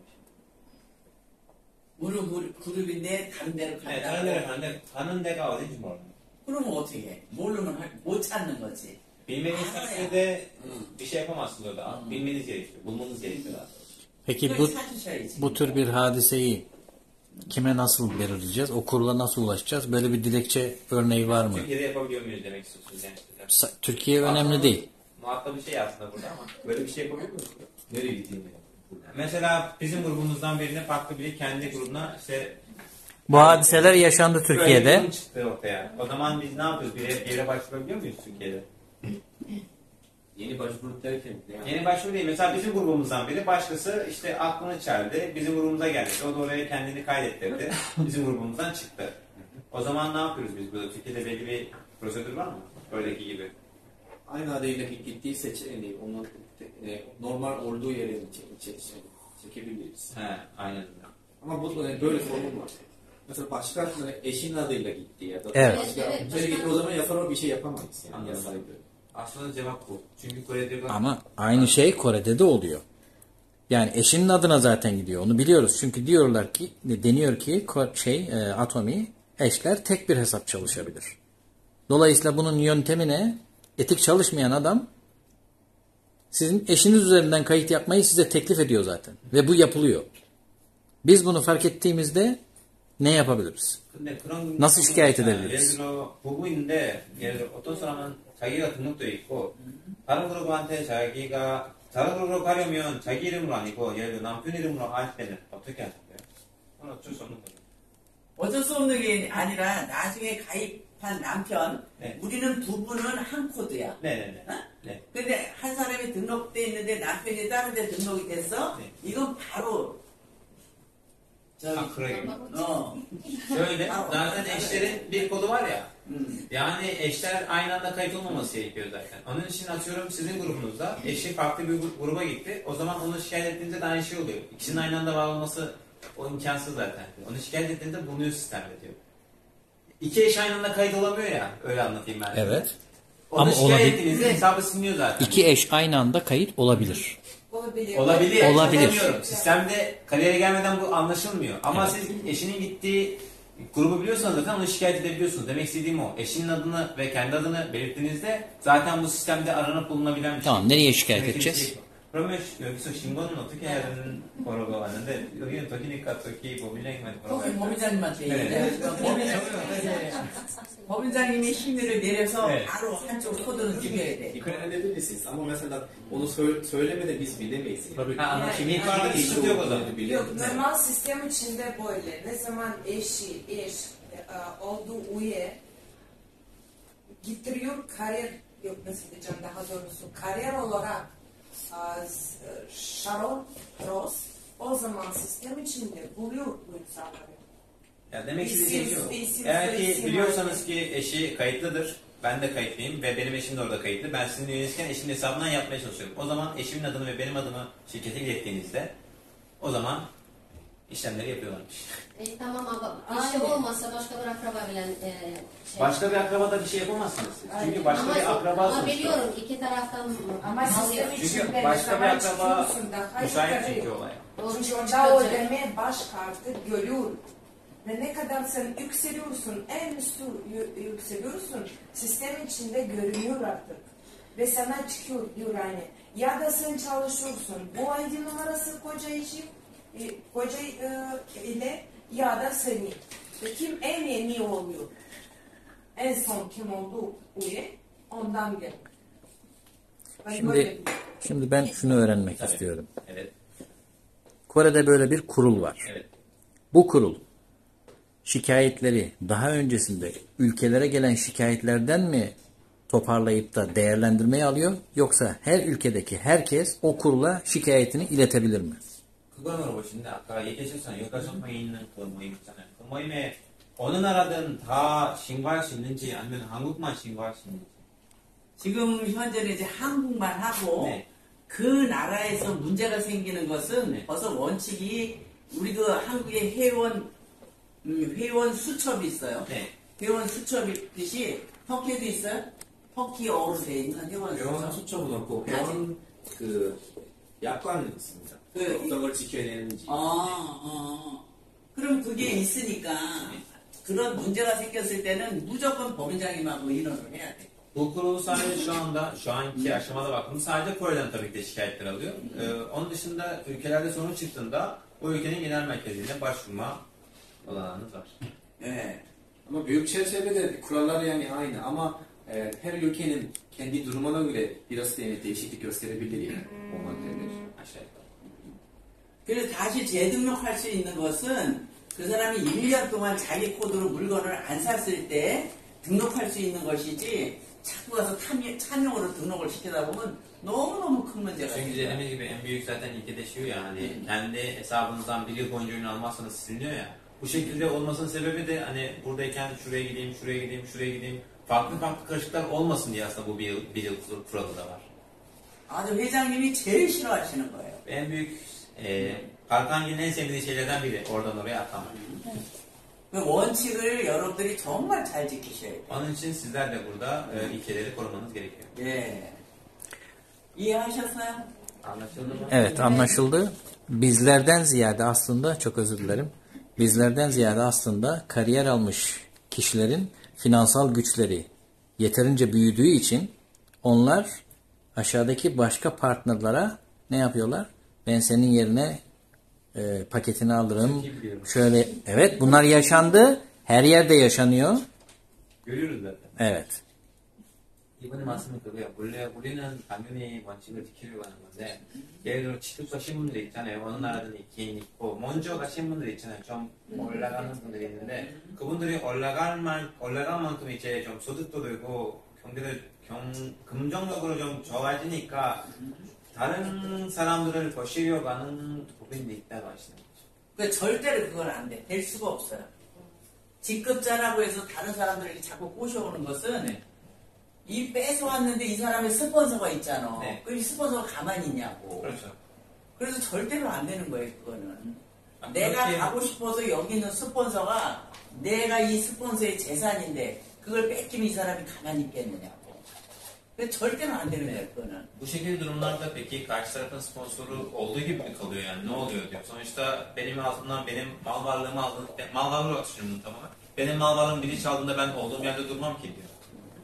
어느 그룹- 그룹인데 다른 데로 네, 다른 데를 간다고? 가는데 가는 데가 어딘지 몰라. 그러면 어떻게 해? 모르면 할- 못 찾는 거지. Bilmeniz Aa, takdirde Hı. bir şey yapamazsınız orada. Bilmeniz gerekiyor. Bulmanız gerekiyor. Peki 그걸 bu 찾으셔야지. bu tür bir hadiseyi Kime nasıl belirleyeceğiz? O kurula nasıl ulaşacağız? Böyle bir dilekçe örneği var mı? Türkiye'de yapabiliyor muyuz demek istiyorsunuz yani. Sa- Türkiye önemli değil. Muhatap bir şey aslında burada ama böyle bir şey yapabiliyor muyuz? Nereye gittiğini. Mesela bizim grubumuzdan birine farklı biri kendi grubuna işte Bu hadiseler yaşandı böyle bir Türkiye'de. durum çıktı ortaya. O zaman biz ne yapıyoruz? Bir yere, bir yere başvurabiliyor muyuz Türkiye'de? Yeni başvurup derken yani Yeni başvuru değil. Mesela bizim grubumuzdan biri başkası işte aklını çeldi. Bizim grubumuza geldi. O da oraya kendini kaydettirdi. Bizim grubumuzdan çıktı. O zaman ne yapıyoruz biz burada? Türkiye'de belli bir prosedür var mı? Öyleki gibi. aynı adayla gittiği seçeneği onun e, normal olduğu yere çek, çek, çek, çekebiliriz. He, aynen. Ama bu e, böyle sorun var. Mesela başka eşin adıyla gitti ya da Evet. başka Evet, yere gitti, başka- o zaman yasalar bir şey yapamayız yani Anladım. yasayla. Aslında cevap bu. Çünkü Kore'de Ama aynı şey Kore'de de oluyor. Yani eşinin adına zaten gidiyor. Onu biliyoruz. Çünkü diyorlar ki, deniyor ki Ko- şey e, Atomi eşler tek bir hesap çalışabilir. Dolayısıyla bunun yöntemi ne? Etik çalışmayan adam sizin eşiniz üzerinden kayıt yapmayı size teklif ediyor zaten. Ve bu yapılıyor. Biz bunu fark ettiğimizde ne yapabiliriz? 근데 그런 nasıl şikayet 경우는 edebiliriz? 예를 들어 부부인데 예를 들어 어떤 사람은 자기가 등록돼 있고 다른 그룹한테 자기가 다른 그룹으로 가려면 자기 이름으로 아니고 예를 들어 남편 이름으로 할 때는 어떻게 하실까요? 그건 어쩔 수 없는 거죠. 어쩔 수 없는 게 아니라 나중에 가입한 남편, 네. 우리는 부부는 한 코드야. 네네네. 어? 네. 근데 한 사람이 등록돼 있는데 남편이 다른 데 등록이 됐어? 네. 이건 바로 저기 아 그래요? 어. Şöyle zaten eşlerin bir kodu var ya. 음. Yani eşler aynı anda kayıt olmaması gerekiyor zaten. Onun için atıyorum sizin grubunuzda eşi farklı bir gru- gruba gitti. O zaman onu şikayet ettiğinizde de aynı şey oluyor. İkisinin aynı anda var olması o imkansız zaten. Onu şikayet ettiğinizde bulunuyor sistemde diyor. İki eş aynı anda kayıt olamıyor ya. Öyle anlatayım ben size. Evet. Onu Ama şikayet olabil- ettiğinizde hesabı siliniyor zaten. İki eş aynı anda kayıt olabilir. Olabilir. Olabilir. Olabilir. Demiyorum. Sistemde kariyere gelmeden bu anlaşılmıyor. Ama siz eşinin gittiği grubu biliyorsanız zaten onu şikayet edebiliyorsunuz. Demek istediğim o. Eşinin adını ve kendi adını belirttiğinizde zaten bu sistemde aranıp bulunabilen bir şey. Tamam, nereye şikayet Demek edeceğiz? istediğim o. 그러면 여기서 신고는 어떻게 해야 되는 거라고 왔는데 여기는 도키니까 도키 법인장님한테 거기 물어봐요. 법인장님한테 네. 얘기해요. 법인장, 법인장님이 힘을 내려서 네. 바로 한쪽 코드는 죽여야 돼. İkrar edebilirsiniz ama mesela onu sö- söylemeden biz bilemeyiz. Yani. Ha, ama Yani- kimi yukarıda bir sıkıntı yok o zaman. Yok, normal sistem içinde böyle. Ne zaman eşi, eş e, olduğu üye getiriyor kariyer, yok nasıl diyeceğim daha doğrusu, kariyer olarak e, Sharon Ross o zaman sistem içinde buluyor bu insanları. Ya demek İsim, istediğim şey o. isim, Eğer ki isim, biliyorsanız isim. ki eşi kayıtlıdır, ben de kayıtlıyım ve benim eşim de orada kayıtlı. Ben sizin üyenizken eşimin hesabından yapmaya çalışıyorum. O zaman eşimin adını ve benim adımı şirkete ilettiğinizde o zaman işlemleri yapıyorlarmış. E, tamam ama eşi Aynen. olmasa başka bir akraba bilen e, şey. Başka bir akrabada bir şey yapamazsınız siz. Çünkü başka ama, bir ama akrabasınız. biliyorum iki taraftan Ama alıyor. sistem Çünkü içinde başka bir zaman akraba çıkıyorsun, daha müsait yukarı çünkü yok. olaya. Doğru Çünkü çıkacak. orada o ödeme baş kartı görüyor. Ve ne kadar sen yükseliyorsun, en üstü yü- yükseliyorsun, sistem içinde görünüyor artık. Ve sana çıkıyor diyor yani. Ya da sen çalışıyorsun, bu I D numarası koca için, e, koca e, ile ya da seni. Ve kim en yeni oluyor? En son kim oldu üye, ondan gel. Ben Şimdi böyle- şimdi ben şunu öğrenmek Tabii. istiyorum. Evet, Kore'de böyle bir kurul var. evet. Bu kurul şikayetleri daha öncesinde ülkelere gelen şikayetlerden mi toparlayıp da değerlendirmeye alıyor, yoksa her ülkedeki herkes o kurula şikayetini iletebilir mi? 그거는 물어보시는데 아까 얘기하셨잖아요. 여기까지 선방에 있는 그 모임 있잖아요. 그 모임에 어느 나라든 다 신고할 수 있는지 아니면 한국만 신고할 수 있는지. 지금 현재는 이제 한국만 하고 네. 그 나라에서 문제가 생기는 것은 네. 벌써 원칙이 우리 그 한국의 회원 음, 회원 수첩이 있어요. 네. 회원 수첩이 있듯이 터키에도 있어요. 터키어로 돼 있는 회원 병원 수첩. 수첩은 없고 병원 그 약관은 있습니다. 그 어떤 걸 지켜야 되는지. 아, 어. 그럼 그게 있으니까 그런 문제가 생겼을 때는 무조건 법인장님하고 의논을 해야 돼. Bu kurulu sadece şu anda, şu anki aşamada baktığımız sadece Kore'den tabii ki de şikayetler alıyor. Ee, onun dışında ülkelerde sorun çıktığında o ülkenin genel merkezine başvurma olanağınız var. 예. Ama büyük çerçevede kurallar yani aynı ama e, her ülkenin kendi durumuna göre biraz yani değişiklik gösterebilir yani. O maddeler aşağı yukarı. 그래서 다시 재등록할 수 있는 것은 그 사람이 일 년 동안 자기 코드로 물건을 안 샀을 때 등록할 수 있는 것이지 자꾸 가서 탐- 참여으로 등록을 시키다 보면 너무너무 큰 문제가 Çünkü 생겨요. dediğimiz gibi en büyük zaten ilkede şu ya hani kendi hesabınızdan bir yıl boyunca ürün almazsanız siliniyor ya. Bu şekilde olmasının sebebi de hani buradayken şuraya gideyim, şuraya gideyim, şuraya gideyim. Farklı farklı karışıklar olmasın diye aslında bu bir yıl, bir yıl kuralı da var. 아주 회장님이 제일 싫어하시는 거예요. En büyük e, Kalkangil'in en sevdiği şeylerden biri oradan oraya atlamak. 그 원칙을 여러분들이 정말 잘 지키셔야 돼요. Onun için sizler de burada e, ilkeleri korumanız gerekiyor. 예. 이해하셨어요? Anlaşıldı mı? Evet, anlaşıldı. Bizlerden ziyade aslında, çok özür dilerim, bizlerden ziyade aslında kariyer almış kişilerin finansal güçleri yeterince büyüdüğü için onlar aşağıdaki başka partnerlara ne yapıyorlar? Ben senin yerine e, paketini alırım. Şöyle, evet, bunlar yaşandı. Her yerde yaşanıyor. Görüyoruz zaten. Evet. 이번에 말씀은 그거예요. 원래 우리는 당연히 원칙을 지키려고 하는 건데, 예를 들어 취득 가신 분들 있잖아요. 어느 나라든 개인 있고, 먼저 가신 분들 있잖아요. 좀 올라가는 분들이 있는데, 그분들이 올라갈 만, 올라간 만큼 이제 좀 소득도 되고, 경제도 경, 금전적으로 좀 좋아지니까, 다른 사람들을 거시려고 하는 부분이 있다고 하시는 거죠. 그 절대로 그건 안 돼. 될 수가 없어요. 직급자라고 해서 다른 사람들에게 자꾸 꼬셔오는 것은 네. 이 뺏어왔는데 이 사람의 스폰서가 있잖아. 네. 그럼 이 스폰서가 가만히 있냐고. 그렇죠. 그래서 절대로 안 되는 거예요, 그거는. 아, 내가 그렇게- 가고 싶어서 여기 있는 스폰서가 내가 이 스폰서의 재산인데 그걸 뺏기면 이 사람이 가만히 있겠느냐고. 그 절대로 안 되는 거예요, 그거는. Bu şekilde durumlarda peki karşı tarafın sponsoru olduğu gibi mi kalıyor yani ne oluyor diyor. Sonuçta benim altından benim mal varlığımı aldı, mal varlığı olarak düşünüyorum tamamen. Benim mal varlığımı biri çaldığında ben olduğum yerde durmam ki diyor.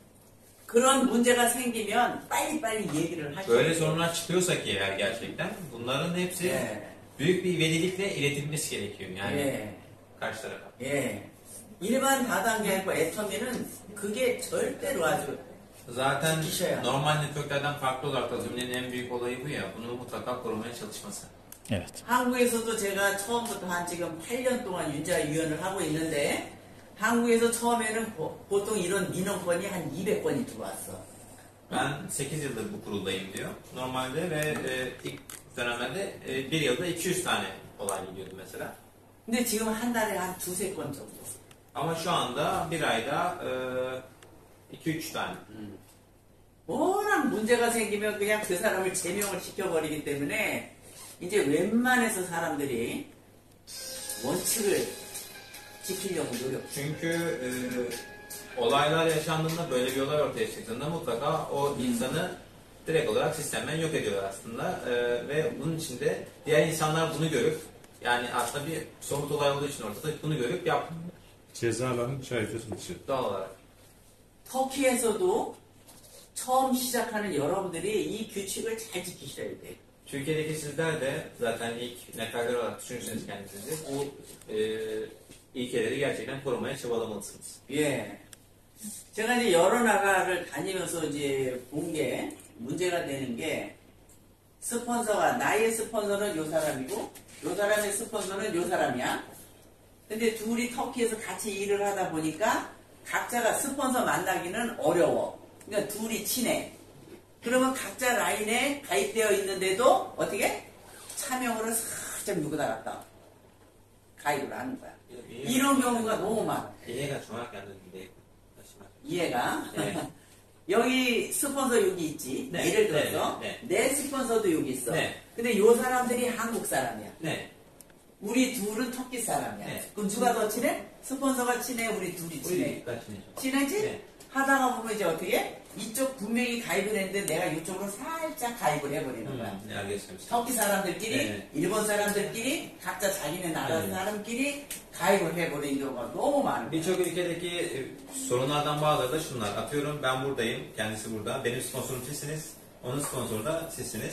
그런 문제가 생기면 빨리빨리 얘기를 하셔야 Böyle 돼요. sorunlar çıkıyorsa ki eğer gerçekten bunların hepsi 예. büyük bir velilikle iletilmesi gerekiyor yani 예. karşı tarafa. 예. 일반 다단계하고 애터미는 그게 절대로 아주 Zaten Kişiye. normal networklerden farklı olarak da cümlenin en büyük olayı bu ya. Bunu mutlaka korumaya çalışması. Evet. 한국에서도 제가 처음부터 한 지금 팔 년 동안 윤자위원을 하고 있는데 한국에서 처음에는 보, 보통 이런 민원건이 한 이백 건이 들어왔어. Ben sekiz yıldır bu kuruldayım diyor. Normalde ve e, ilk dönemlerde e, bir yılda iki yüz tane olay gidiyordu mesela. 근데 지금 한 달에 한 두세 건 정도. Ama şu anda bir ayda iki üç tane. 워낙 문제가 생기면 그냥 그 사람을 제명을 시켜버리기 때문에 이제 웬만해서 사람들이 원칙을 지키려고 노력. Çünkü e, olaylar yaşandığında böyle bir olay ortaya çıktığında mutlaka o insanı direkt olarak sistemden yok ediyorlar aslında. E, ve bunun içinde diğer insanlar bunu görüp yani aslında bir somut olay olduğu için ortada bunu görüp yap Cezaların çayfasını doğal olarak. 터키에서도 처음 시작하는 여러분들이 이 규칙을 잘 지키셔야 돼요. Türkiye'deki sizler de zaten ilk neferler olarak düşünürseniz kendinizi bu e, ilkeleri gerçekten korumaya çabalamalısınız. 예. 제가 이제 여러 나라를 다니면서 이제 본 게 문제가 되는 게 스폰서가 나의 스폰서는 요 사람이고 요 사람의 스폰서는 요 사람이야. 근데 둘이 터키에서 같이 일을 하다 보니까 각자가 스폰서 만나기는 어려워. 그러니까 둘이 친해. 그러면 각자 라인에 가입되어 있는데도 어떻게? 차명으로 살짝 누구다 갖다 가입을 하는 거야. 이런 경우가 너무 많아. 이해가 정확히 안 되는데 다시 말해. 이해가? 네. 여기 스폰서 여기 있지. 네, 예를 들어서 네, 내 스폰서도 여기 있어. 네. 근데 요 사람들이 한국 사람이야. 네. 우리 둘은 터키 사람이야. 네. 그럼 누가 더 친해? 스폰서가 친해? 우리 둘이 친해? 우리가 친해져. 친하지? 네. 하다가 보면 이제 어떻게? 이쪽 분명히 가입을 했는데 내가 이쪽으로 살짝 가입을 해버리는 거야. 음, 네, 알겠습니다. 터키 사람들끼리, 네. 일본 사람들끼리, 각자 자기네 나라 네. 사람끼리 가입을 해버리는 경우가 너무 많은 거야. Birçok ülkedeki e, sorunlardan bazıları da şunlar. Atıyorum ben buradayım, kendisi burada. Benim sponsorum sizsiniz, onun sponsoru da sizsiniz.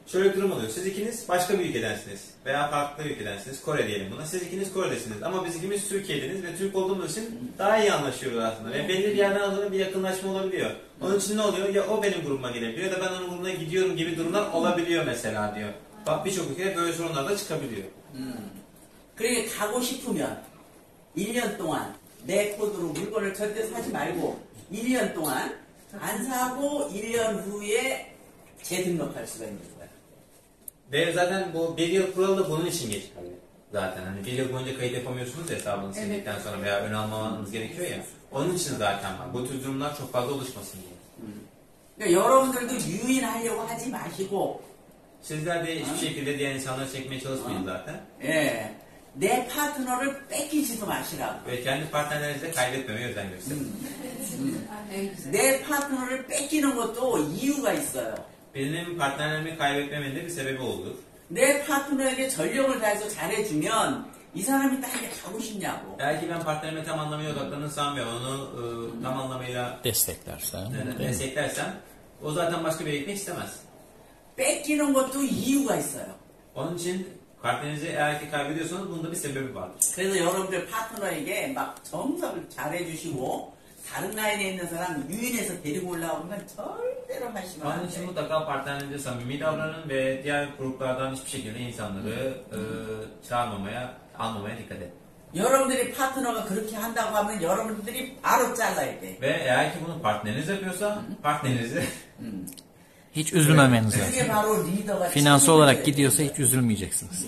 Şöyle bir durum oluyor. Siz ikiniz başka bir ülkedensiniz. Veya farklı bir ülkedensiniz. Kore diyelim buna. Siz ikiniz Kore'desiniz. Ama biz ikimiz Türkiye'deniz ve Türk olduğumuz için daha iyi anlaşıyoruz aslında. Ve belli bir yerden sonra bir yakınlaşma olabiliyor. Onun için ne oluyor? Ya o benim grubuma gelebiliyor ya da ben onun grubuna gidiyorum gibi durumlar olabiliyor mesela diyor. Bak birçok ülkede böyle sorunlar da çıkabiliyor. 음. 그러니까 가고 싶으면 일 년 동안 내 코드로 물건을 절대 사지 말고 일 년 동안 안 사고 일 년 후에 재등록할 수가 있는 거야. Ve zaten bu bir yıl kuralı da bunun için geçerli. Zaten hani bir yıl boyunca kayıt yapamıyorsunuz ya hesabını sildikten sonra veya ön almanız gerekiyor ya. Onun için zaten var. Bu tür durumlar çok fazla oluşmasın diye. 그러니까 여러분들도 유인하려고 하지 마시고 Sizler de hiçbir şekilde diğer insanları çekmeye çalışmayın zaten. 예, 내 파트너를 뺏기지도 마시라고. Ve kendi partnerlerinizi de kaybetmemeye özen gösterin. 내 파트너를 뺏기는 것도 이유가 있어요. Benim partnerlerimi kaybetmemenin de bir sebebi olur. 내 파트너에게 전력을 다해서 잘해주면 이 사람이 딱 이렇게 가고 싶냐고. Eğer ki ben partnerime tam anlamıyla odaklanırsam ve onu e, tam anlamıyla Desteklersen. e, değil mi? desteklersem o zaten başka bir yere gitmek istemez. 뺏기는 것도 이유가 있어요. Onun için partnerinizi eğer ki kaybediyorsanız bunda bir sebebi vardır. 그래서 여러분들 파트너에게 막 정석을 잘해주시고 다른 라인에 있는 사람 유인해서 데리고 올라오면 절대로 하시면 Onun 안 için 돼. mutlaka partnerinize samimi davranın ve diğer gruplardan hiçbir şekilde insanları e, çağırmamaya, almamaya dikkat edin. 여러분들이 파트너가 그렇게 한다고 하면 여러분들이 바로 잘라야 돼. Ve eğer ki bunu partneriniz yapıyorsa partnerinizi Hiç üzülmemeniz lazım. 그게 바로 리더가 Finansal olarak 책임져야 gidiyorsa hiç üzülmeyeceksiniz.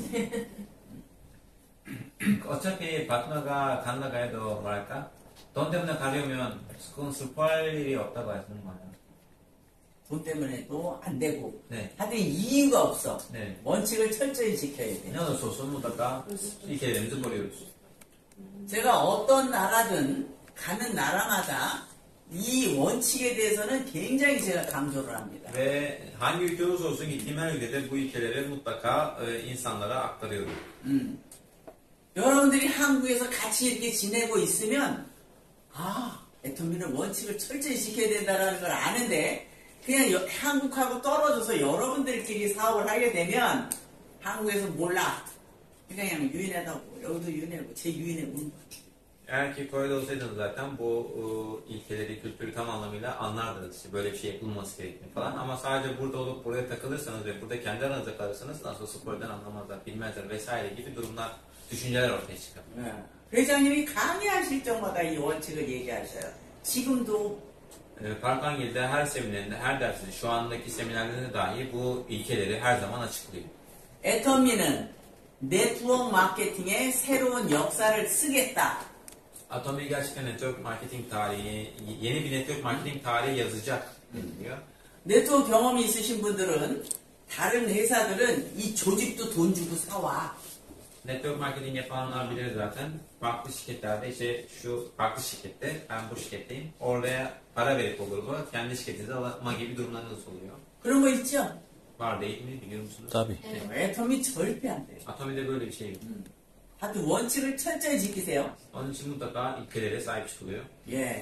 어차피 파트너가 간다고 해도 뭐랄까 돈 때문에 가려면 그건 슬퍼할 일이 없다고 하시는 거예요. 돈 때문에도 안 되고 네. 하여튼 이유가 없어. 네. 원칙을 철저히 지켜야 돼. 그냥 소송 무다가 이렇게 되면서 버리yoruz. 제가 어떤 나라든 가는 나라마다 이 원칙에 대해서는 굉장히 제가 강조를 합니다. Ve hangi ülke olursa olsun gittiğim her ülkede bu ilkeleri mutlaka e, insanlara aktarıyorum. 음. 여러분들이 한국에서 같이 이렇게 지내고 있으면 아, 애터미는 원칙을 철저히 지켜야 된다는 걸 아는데 그냥 여, 한국하고 떨어져서 여러분들끼리 사업을 하게 되면 한국에서 몰라. 그냥 유인하다고 여기도 유인하고 제 유인해 보는 거야. Eğer ki Kore'de olsaydınız zaten bu e, ilkeleri, kültürü tam anlamıyla anlardınız. İşte böyle bir şey yapılması gerektiğini falan. Ama sadece burada olup buraya takılırsanız ve burada kendi aranızda kalırsanız nasıl olsa Kore'den anlamazlar, bilmezler vesaire gibi durumlar, düşünceler ortaya çıkar. 네. 회장님이 강의하실 때마다 이 원칙을 얘기하셔요. 지금도 E, Park Hang-il'de her seminerinde, her dersinde, şu andaki seminerlerinde dahi bu ilkeleri her zaman açıklıyor. 애터미는 네트워크 마케팅에 새로운 역사를 쓰겠다. Atomi gerçekten network marketing tarihi, yeni bir network marketing tarihi yazacak deniliyor. 네트워크 경험이 있으신 분들은 다른 회사들은 이 조직도 돈 주고 사와. Network marketing yapanlar bilir zaten. Farklı şirketlerde işte şu farklı şirkette, ben bu şirketteyim. Oraya para verip o grubu kendi şirketinize alma gibi durumlarınız oluyor. 그런 거 있죠? Var değil mi biliyor musunuz? Tabii. 애터미 절대 안 돼. Atomi'de böyle bir şey yok. 하여튼 원칙을 철저히 지키세요. Onun için mutlaka ilkelere sahip çıkılıyor. 예.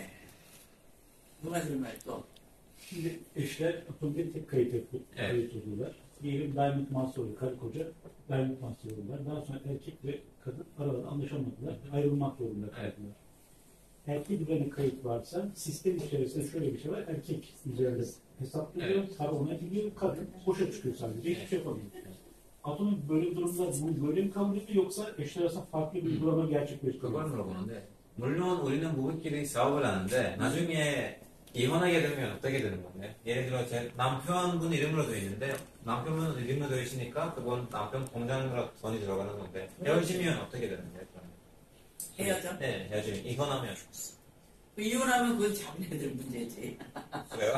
누가 질문할 또? Şimdi eşler atomda tek kayıt, yapı, Evet. kayıt oluyorlar. Diyelim Diamond Master oluyor, karı koca Diamond Master oluyorlar. Daha sonra erkek ve kadın aralarında anlaşamadılar, ayrılmak zorunda kaldılar. Erkek üzerine kayıt varsa sistem içerisinde şöyle bir şey var, erkek üzerinde hesaplıyor, Evet. para ona gidiyor, kadın boşa çıkıyor sadece, hiçbir şey yapamıyor. Atomun böyle bir durumda bu böyle mi kabul ediyor yoksa eşler arasında farklı bir uygulama gerçekleştiriyor? 그걸 물어보는데 물론 우리는 부부끼리 사업을 하는데 나중에 이혼하게 되면 어떻게 되는 건데? 예를 들어 제 남편분 이름으로 되어 있는데 남편분 이름으로 되어 있으니까 그건 남편 통장으로 돈이 들어가는 건데 헤어지면 어떻게 되는 거예요? 헤어져? 네, 헤어지면 이혼하면 이혼하면 그건 자기네들 문제지. 그래요?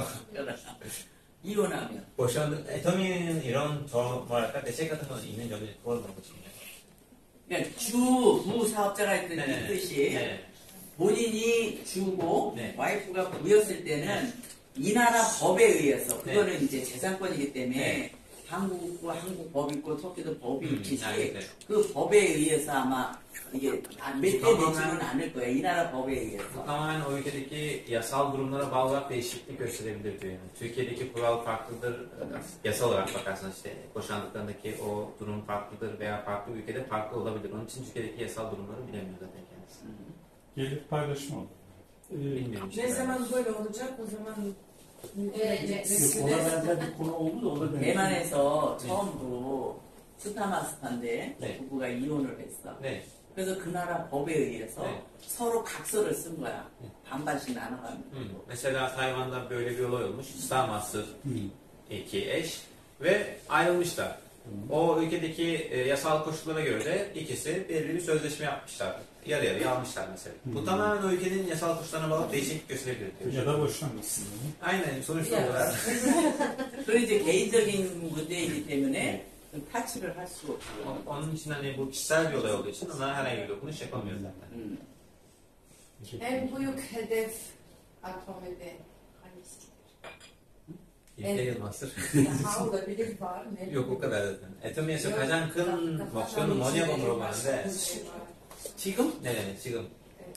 이혼하면. 보시면 애터미는 이런 저 뭐랄까 대책 같은 건 있는 점이 그걸 물어보시면 그러니까 주, 부 사업자가 했던 이 뜻이 네. 본인이 주고 네. 와이프가 부였을 때는 이 나라 법에 의해서 그거는 네. 이제 재산권이기 때문에 네. 한국과 한국 법 있고 터키도 법이 음, 있듯이 알겠네. 그 법에 의해서 아마 이게 몇 대 되지는 않을 거예요. 이 나라 법에 의해서. Tamamen o ülkedeki yasal durumlara bağlı olarak değişiklik gösterebilir diyor. Yani. Türkiye'deki kural farklıdır. Yasal olarak bakarsanız işte boşandıklarındaki o durum farklıdır veya farklı ülkede farklı olabilir. Onun için Türkiye'deki yasal durumları bilemiyor zaten kendisi. Gelir paylaşımı olur. Ee, Bilmiyorum işte. Ne zaman böyle olacak o zaman Göreceğiz. Yok, ona benzer bir konu oldu da ona benzer. 대만에서 처음으로 스타마스타인데 네. 부부가 이혼을 했어. Ne? 그래서 그 나라 법에 의해서 네. 서로 각서를 쓴 거야. 반반씩 나눠가는 Hmm. 거. Mesela Tayvan'da böyle bir olay olmuş. Starmaster Hmm. iki eş ve ayrılmışlar. O ülkedeki e, yasal koşullara göre de ikisi belirli bir sözleşme yapmışlar. Yarı yarıya almışlar mesela. Bu tamamen o ülkenin yasal koşullarına bağlı değişiklik gösterebilir diyor. Ya da boşanmasın. Yani. Aynen sonuçta olarak. 그리고 이제 개인적인 문제이기 때문에 타치를 할 수 없고요. Onun için hani bu kişisel bir olay olduğu için ona herhangi bir dokunuş yapamıyor zaten. 음. En büyük hedef atomide hangisi? Imperial Master. Daha olabilir var mı? Yok o kadar zaten. 에토미에서 가장 큰 목표는 뭐냐고 물어봤는데 지금? 네네 지금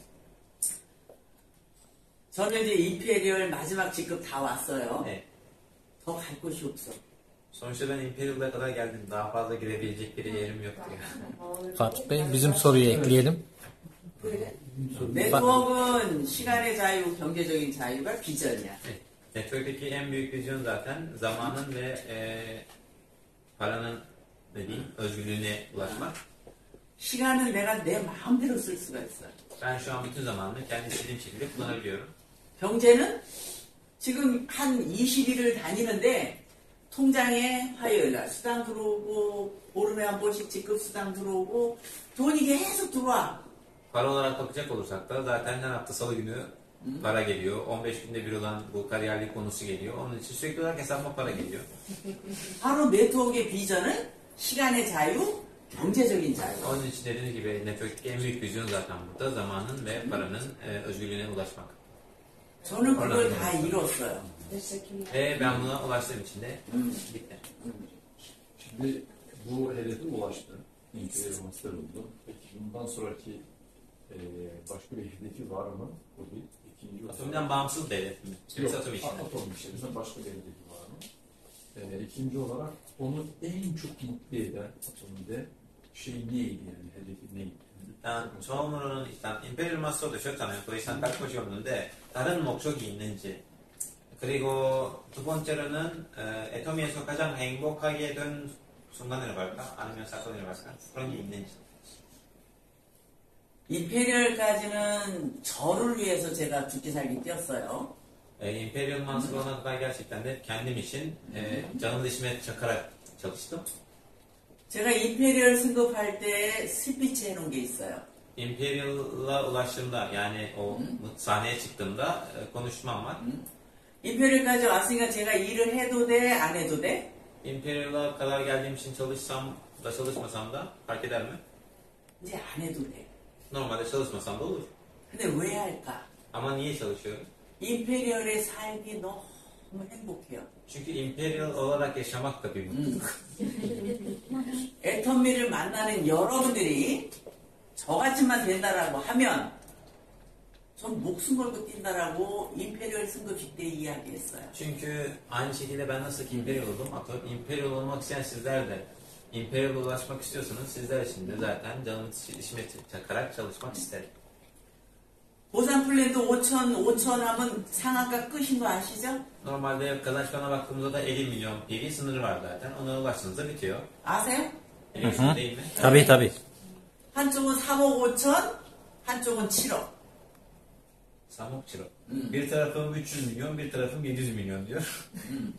저는 이제 임페리얼 마지막 직급 다 왔어요. 네. 더 갈 곳이 없어. Sonuçta ben Imperial'a kadar geldim. Daha fazla girebilecek bir yerim yok diyor. Fatih Bey bizim soruyu ekleyelim. 네트워크는 시간의 자유, 경제적인 자유가 비전이야. Network'teki en büyük vizyon zaten zamanın ve e, paranın dediğim özgürlüğüne ulaşmak. 시간은 내가 내 마음대로 쓸 수가 있어. Ben şu an bütün zamanımı kendi istediğim şekilde kullanabiliyorum. 경제는 지금 한 이십 일을 다니는데 통장에 화요일날 수당 들어오고 보름에 한 번씩 직급 수당 들어오고 돈이 계속 들어와. Para olarak bakacak olursak da zaten her hafta salı günü para geliyor. on beş günde bir olan bu kariyerlik konusu geliyor. Onun için sürekli olarak hesabıma para geliyor. 바로 네트워크의 비전은 시간의 자유, 경제적인 자유. Onun için dediğiniz gibi network'teki en büyük vizyon zaten burada zamanın ve paranın e, özgürlüğüne ulaşmak. 저는 그걸 다 이뤘어요. Teşekkürler. Ve ben buna ulaştığım için de bitti. Şimdi bu hedefe ulaştı. İmperial Master oldu. Peki bundan sonraki e, başka bir hedefi var mı? Bu bir. İkinci olarak. Atomdan bağımsız bir hedef mi? Yok, Atom için. atom içerisinde başka bir hedefi var mı? E, ikinci olarak onu en çok mutlu eden atomide şey neydi yani hedefi neydi? 일단 처음으로는 일단 임페리얼 마스터도 되셨잖아요. 더 이상 딱 것이 없는데 다른 목적이 있는지 그리고 두 번째로는 에, 애토미에서 가장 행복하게 된 순간이라고 할까? 아니면 사건이라고 할까? 그런 게 있는지. 임페리얼까지는 저를 위해서 제가 죽기 살기 뛰었어요. E, 임페리얼 마스터나 kadar gerçekten de kendim için e, canımı dişime çakarak çalıştım. 제가 임페리얼 승급할 때 스피치 해놓은 게 있어요. Imperial'a ulaştığımda yani o sahneye çıktığımda e, konuşmam var. 임페리얼까지 왔으니까 제가 일을 해도 돼, 안 해도 돼? Imperial'a kadar geldiğim için çalışsam da çalışmasam da fark eder mi? 이제 안 해도 돼. Normalde çalışmasam da olur. 근데 왜 할까? Ama niye çalışıyorum? 임페리얼의 삶이 너무 행복해요. Çünkü imperial olarak yaşamak da bir mutluluk. 애터미를 만나는 여러분들이 저같이만 된다라고 하면 전 목숨 걸고 뛴다라고 임페리얼 승급식 때 이야기했어요. Çünkü aynı şekilde ben nasıl ki imperial oldum, atıyorum imperial olmak isteyen sizler de imperial ulaşmak istiyorsanız sizler için de zaten canımı dişime çakarak çalışmak isterim. 보상 플랜도 오천, 오천 하면 상한가 끝인 거 아시죠? Normalde kazançlarına baktığımızda da elli milyon P V sınırı var zaten. Ona ulaştığınızda bitiyor. 아세요? Biliyorsunuz değil mi? Tabii tabii. 한쪽은 삼억 오천, 한쪽은 칠억. Samuk çiro. Bir tarafım üç yüz milyon, bir tarafım yedi yüz milyon diyor.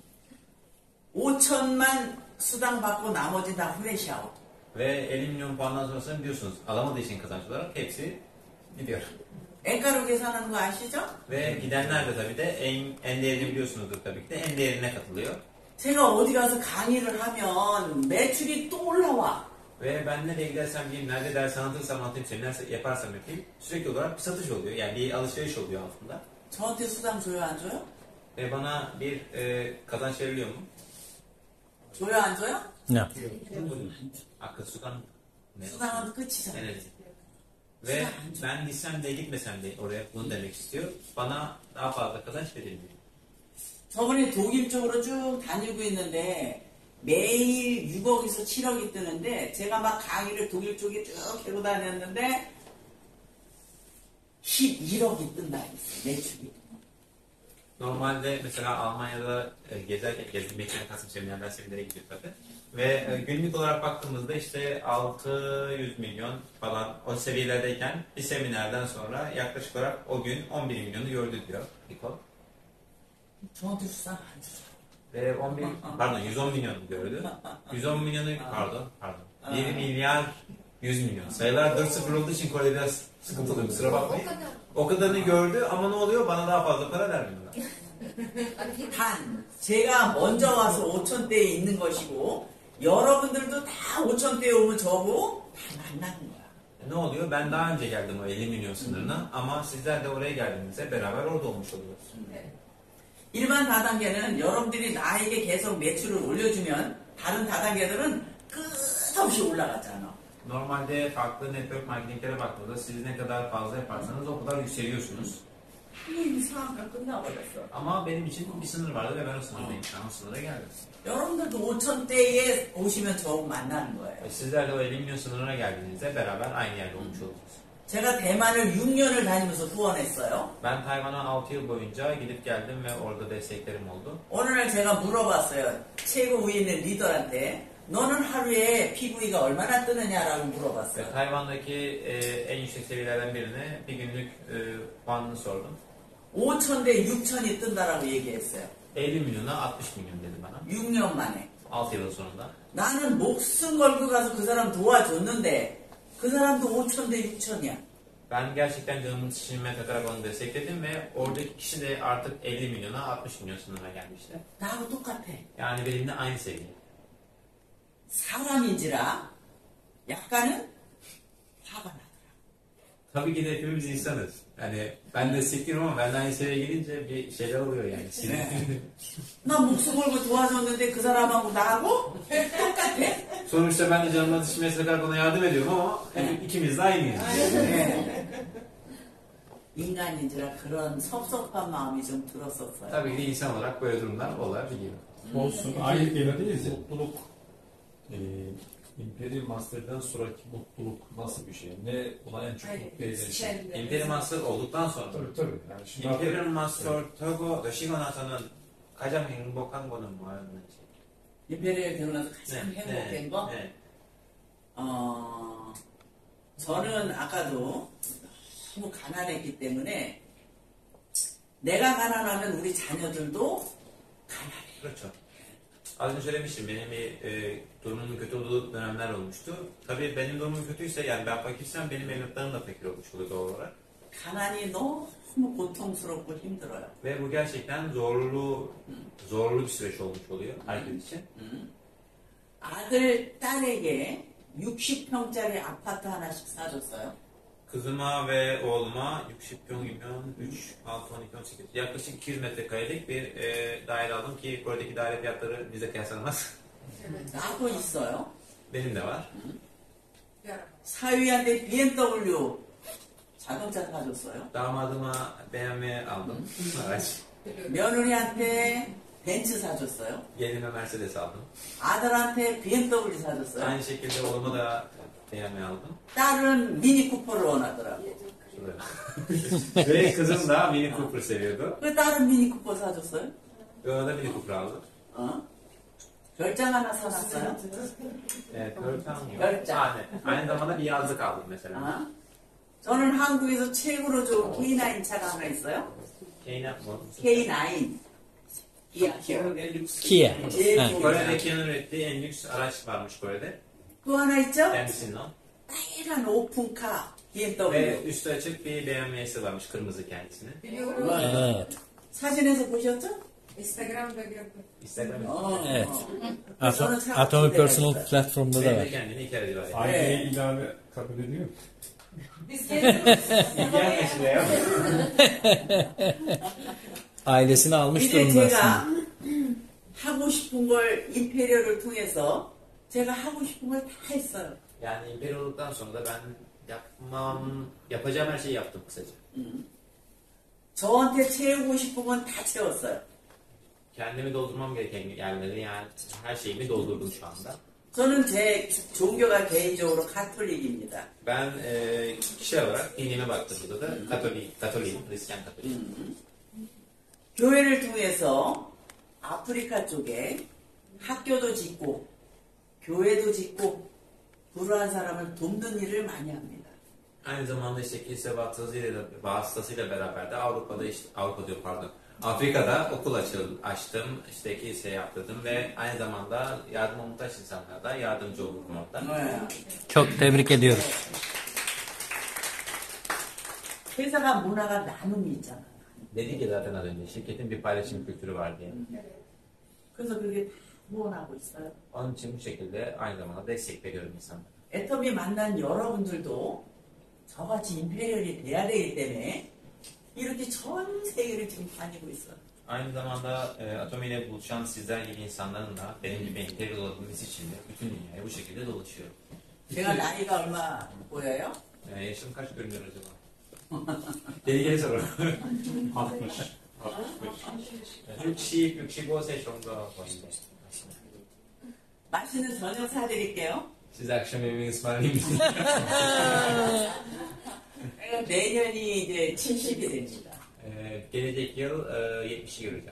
오천만 수당 받고 나머지 다 후레시아웃. Ve elli milyon puandan sonrasını biliyorsunuz. Alamadığı için kazanç olarak hepsi gidiyor. 엔가로 계산하는 거 아시죠? Ve gidenler de tabii de en, en değerini biliyorsunuzdur tabii ki de en değerine katılıyor. 제가 어디 가서 강의를 하면 매출이 또 올라와. Ve ben nereye gidersem gideyim, nerede ders anlatırsam anlatayım, seminer yaparsam yapayım sürekli olarak bir satış oluyor. Yani bir alışveriş oluyor altında. 저한테 수당 줘요, 안 줘요? Ve bana bir e, kazanç veriliyor mu? 줘요 안 줘요? Ne? Akıl sudan ne? 수당은 끝이잖아. Evet. Ve ben gitsem de gitmesem de oraya bunu demek istiyor. Bana daha fazla kazanç verilmiyor. 저번에 독일 쪽으로 쭉 다니고 있는데 매일 육억에서 칠억이 뜨는데 제가 막 강의를 독일 쪽에 쭉 해고 다녔는데 십일억이 뜬다 했어요. 매출이. Normalde mesela Almanya'da e, gezerken, gezmek için Kasım seminerler seminerlere gidiyor tabii. Ve e, günlük olarak baktığımızda işte altı yüz milyon falan o seviyelerdeyken bir seminerden sonra yaklaşık olarak o gün on bir milyonu gördü diyor Nikol. 저한테 수당 안 주죠. Ve on bir, pardon yüz on milyonu gördü. yüz on milyonu pardon pardon. bir milyar yüz milyon. Sayılar dört sıfır olduğu için Kore biraz sıkıntılı, kusura O bakmayın. kadar. O kadarını gördü ama ne oluyor? Bana daha fazla para vermiyorlar. 단 제가 먼저 와서 오천대에 있는 것이고 여러분들도 다 오천대에 오면 저고 다 만나는 거야. Ne oluyor? Ben daha önce geldim o elli milyon sınırına ama sizler de oraya geldiğinizde beraber orada olmuş oluyoruz. 일반 다단계는 여러분들이 나에게 계속 매출을 올려주면 다른 다단계들은 끝없이 올라가잖아. Normalde farklı network marketinglere baktığınızda siz ne kadar fazla yaparsanız o kadar yükseliyorsunuz. 이 상황가 끝나버렸어. Ama benim için bir sınır vardı ve ben o sınırdayım. Ben o sınıra geldim. 여러분들도 오천대에 오시면 저하고 만나는 거예요. Ve sizler de o elli milyon sınırına geldiğinizde beraber aynı yerde olmuş olursunuz. 제가 대만을 육 년을 다니면서 후원했어요. Ben Tayvan'a altı yıl boyunca gidip geldim ve orada desteklerim oldu. 어느 날 제가 물어봤어요. 최고 위에 있는 리더한테 너는 하루에 피브이가 얼마나 뜨느냐라고 Ve 물어봤어요. Tayvan'daki e, en yüksek seviyelerden birine bir günlük e, puanını sordum. 오천대 육천이 뜬다라고 얘기했어요. elli milyona altmış milyon dedi bana. 육 년 만에. altı yılın sonunda. 나는 목숨 걸고 가서 그 사람 도와줬는데 그 사람도 오천대 육천이야. Ben gerçekten canımın çişime takarak onu destekledim ve oradaki kişi de artık elli milyona altmış milyon sınırına gelmişti. 나하고 똑같아. Yani benimle aynı seviye. 사람인지라 약간은 화가 나더라. Tabii ki de hepimiz insanız. Yani ben destekliyorum ama ben de aynı seviyeye gelince bir şeyler oluyor yani. Sinir. 나 목숨 걸고 도와줬는데 그 사람하고 나하고 똑같아. Sonuçta ben de canımın çişime takarak ona yardım ediyorum ama hep ikimiz de aynıyız. 네. 인간인지라 그런 섭섭한 마음이 좀 들었었어요. Tabii ki de insan olarak böyle durumlar olabiliyor. Olsun. Aynı gelebiliriz ya. Mutluluk e, Imperial Master'dan sonraki mutluluk nasıl bir şey? Ne ona en çok mutlu eden şey? Imperial Master olduktan sonra. Tabii tabii. Yani şimdi Imperial Master 타고 되시고 나서는 가장 행복한 거는 뭐였는지. 임페리얼 되고 나서 가장 행복한 거? 네. 어, 저는 아까도 너무 가난했기 때문에 내가 가난하면 우리 자녀들도 가난해. Kırço. Az önce söylemiştim benim bir e, durumun kötü olduğu dönemler olmuştu. Tabii benim durumum kötüyse yani ben fakirsem benim evlatlarım da fakir olmuş oluyor doğal olarak. 가난이 너무 고통스럽고 힘들어요. Ve bu gerçekten zorlu zorlu bir süreç olmuş oluyor herkes için. 음. 아들, 딸에게 육십 평짜리 아파트 하나씩 사줬어요. Kızıma ve oğluma yüksek milyon üç, altı, on iki, on sekiz yaklaşık iki yüz metrekarelik bir e, daire aldım ki buradaki daire fiyatları bize kıyaslanamaz. 나도 있어요. Benim de var. 사위한테 비엠더블유 자동차 사줬어요. Damadıma B M W aldım. Araç. 며느리한테 벤츠 사줬어요. Gelinime Mercedes aldım. 아들한테 비엠더블유 사줬어요. Aynı şekilde oğluma da B M W aldım. 딸은 미니 쿠퍼를 원하더라고. Ve kızım da Mini Cooper seviyordu. 왜 딸은 미니 쿠퍼 사줬어요? Ve ona da Mini Cooper aldı. 어? 별장 하나 사놨어요. Evet, Görkem yok. Görkem. Aa, evet. Aynı zamanda bir yazlık aldım mesela. 어? 저는 한국에서 최고로 좋은 케이 나인 차가 하나 있어요. Keyne bu. 케이 나인. 기아, 기아. Kia. 제일 Ha. 좋은 Kore'de 차. Kia'nın ürettiği en lüks araç varmış Kore'de. 또 하나 있죠? Kendisinin o. 빨간 오픈카 Ve 비엠더블유. üstü açık bir B M W'si varmış kırmızı kendisinin. Biliyorum. Evet. 사진에서 보셨죠? Instagram'da gördüm. Instagram'da. 어. Evet. 어. Atom, 저는 차 Atomic 같은 데가 Personal 있어요. platformda da Benim de var. kendini iki kere var. Aileye ilave kabul ediyor mu? Biz geziyoruz. Gelme şuraya. Ailesini almış Bir de durumda 제가 aslında. 하고 싶은 걸 임페리얼을 통해서 제가 하고 싶은 걸 다 했어요. Yani imparator olduktan sonra da ben yapmam, yapacağım her şeyi yaptım kısaca. 음. 저한테 채우고 싶은 건 다 채웠어요. Kendimi doldurmam gereken yerleri yani her şeyimi doldurdum şu anda. 저는 제 종교가 개인적으로 가톨릭입니다. Ben e, kişi olarak dinime baktığımda da Katolik, Katolik, Hristiyan Katolik. 음. 교회를 통해서 아프리카 쪽에 학교도 짓고 교회도 짓고 불우한 사람을 돕는 일을 많이 합니다. Aynı zamanda işte kilise vasıtasıyla, vasıtasıyla beraber de Avrupa'da işte Avrupa diyor pardon. Afrika'da okul açıl, açtım, işte kilise yaptırdım ve aynı zamanda yardıma muhtaç insanlara da yardımcı oldum orada. 네. Çok tebrik ediyoruz. 회사가 문화가 나눔이 있잖아. Dedi ki zaten az önce şirketin bir paylaşım kültürü var diye. 그래서 그게 다 후원하고 있어요. Onun için bu şekilde aynı zamanda destek veriyorum insanlara. 애터미 만난 여러분들도 저같이 임페리얼이 돼야 되기 때문에 이렇게 전 세계를 지금 다니고 있어요. Aynı zamanda e, Atom ile buluşan sizler gibi insanların da benim gibi entegre olabilmesi için de bütün dünyaya bu şekilde dolaşıyorum. 제가 나이가 얼마 보여요? E, yaşım kaç görünüyor acaba? Deli geri soru. altmış. altmış beş. 육십, 육십오 세 정도 보이는데. 맛있는 저녁 사드릴게요. Size akşam yemeği ısmarlayayım mı? 내년이 이제 칠십이 됩니다. e, gelecek yıl e, yetmişi göreceğim.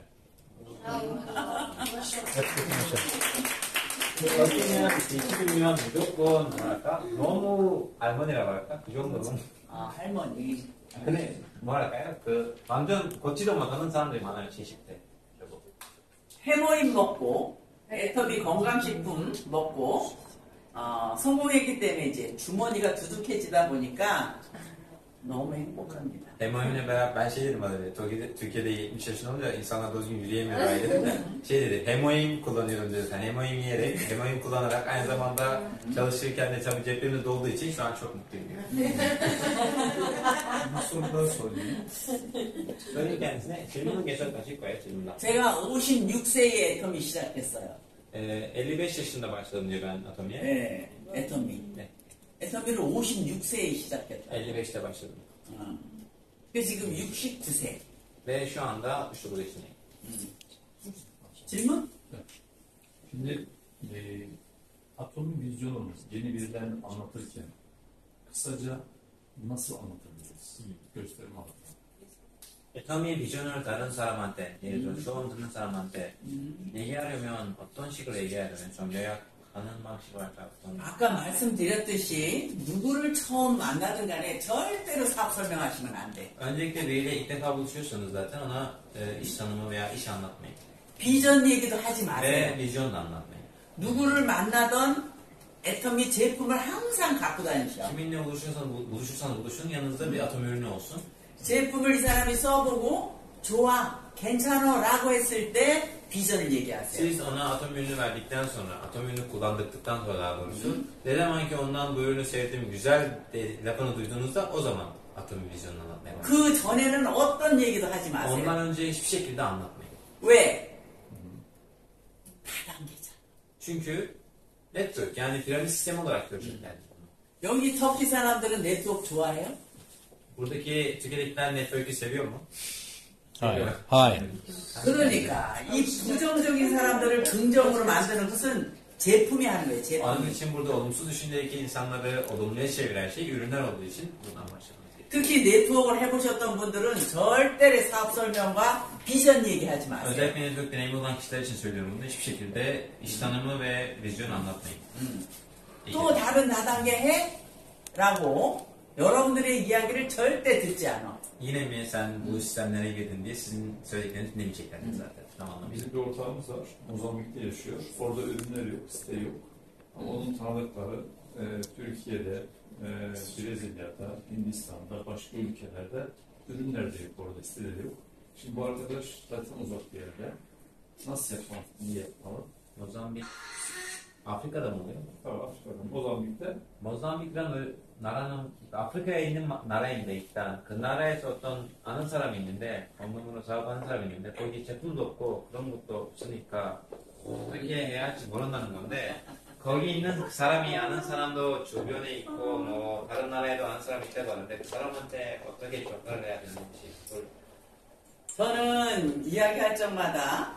여기는 이십이면 무조건 뭐랄까 너무 할머니라고 할까 그 정도는 아, 할머니. 근데 뭐랄까요 그 완전 걷지도 못하는 사람들이 많아요 칠십 대. 해모임 먹고 애터비 건강식품 먹고 어, 성공했기 때문에 이제 주머니가 두둑해지다 보니까 너무 행복합니다. Hemoimle beraber ben şey dedim az önce Türkiye'de, Türkiye'de yetmiş yaşında olunca insanlar doğru düzgün yürüyemiyor gayet dedim de şey dedi hemoim kullanıyorum dedi. Yani hemoim yiyerek hemoim kullanarak aynı zamanda çalışırken de tabii ceplerimiz dolduğu için şu an çok mutluyum diyor. Bir soru daha sorayım. Söyleyeyim kendisine 질문은 계속 하실 거예요 질문la. 제가 오십육 세에 애터미 시작했어요. Ee, elli beş yaşında başladım diyor ben Atomi'ye. 네, 애터미. 네. 애터미를 오십육 세에 시작했다. elli beşte başladım. 어. 그래서 지금 육십구 세. Ve şu anda altmış dokuz yaşındayım. 질문? Şimdi e, atomun vizyonunu yeni birilerine anlatırken kısaca nasıl anlatabiliriz? Gösterim anlatın. 애터미의 비전을 다른 사람한테, 예를 들어 처음 듣는 사람한테 얘기하려면 어떤 식으로 얘기하려면 좀 요약하는 방식으로 할까요? 어떤... 아까 말씀드렸듯이 누구를 처음 만나든 간에 절대로 사업 설명하시면 안 돼. Öncelikle biriyle ilk defa buluşuyorsanız zaten ona e, iş tanımı veya iş anlatmayın. 비전 얘기도 하지 마세요. Ve vizyon da anlatmayın. 누구를 만나던 애터미 제품을 항상 갖고 다니셔. Kiminle buluşursanız, buluşursanız buluşun yanınızda bir atom ürünü olsun. 제품을 이 사람이 써보고 좋아, 괜찮아 라고 했을 때 비전을 얘기하세요. Siz ona atom ürünü verdikten sonra, atom ürünü kullandırdıktan sonra daha doğrusu, ne zaman ki ondan bu ürünü sevdim, güzel de, lafını duyduğunuzda o zaman atom vizyonunu anlatmaya başlayın. 그 전에는 어떤 얘기도 하지 Ondan 마세요. önce hiçbir şekilde anlatmayın. 왜? 다단계잖아. Çünkü network yani piramit sistemi olarak görecekler. 여기 터키 사람들은 네트워크 좋아해요? Buradaki Türkiye'dekiler network'ü seviyor mu? Hayır. Hayır. 그러니까 이 부정적인 사람들을 긍정으로 만드는 것은 제품이 하는 거예요. 제품. Onun için burada olumsuz düşüncedeki insanları olumluya çeviren şey ürünler olduğu için buradan başlamalıyız. 특히 네트워크를 해보셨던 분들은 절대로 사업 설명과 비전 얘기하지 마세요. Özellikle network deneyimi olan kişiler için söylüyorum bunu. Hiçbir şekilde iş tanımı ve vizyon anlatmayın. 또 다른 다단계 해? 라고 여러분들의 이야기를 절대 듣지 않아. Yine mi sen bu sistemlere girdin diye sizin söylediklerinizi dinlemeyeceklerdir zaten. Tamam anlamıştım. Bizim bir ortağımız var. Mozambik'te yaşıyor. Orada ürünler yok, site yok. Ama onun tanıdıkları e, Türkiye'de, e, Brezilya'da, Hindistan'da, başka ülkelerde ürünler de yok orada, siteleri yok. Şimdi bu arkadaş zaten uzak bir yerde. Nasıl yapmalı, niye yapmalı? Mozambik Afrika'da mı oluyor? Tabii Afrika'da, Mozambik'te. 모잠비크라는 나라는 아프리카에 있는 나라인데 일단 그 나라에서 어떤 아는 사람이 있는데 언론으로 사업하는 사람이 있는데 거기 제품도 없고 그런 것도 없으니까 그게 해야지 모른다는 건데 거기 있는 사람이 아는 사람도 주변에 있고 뭐 다른 나라에도 아는 사람이 있다고 하는데 그 사람한테 어떻게 접근을 해야 되는지 그걸 저는 이야기할 적마다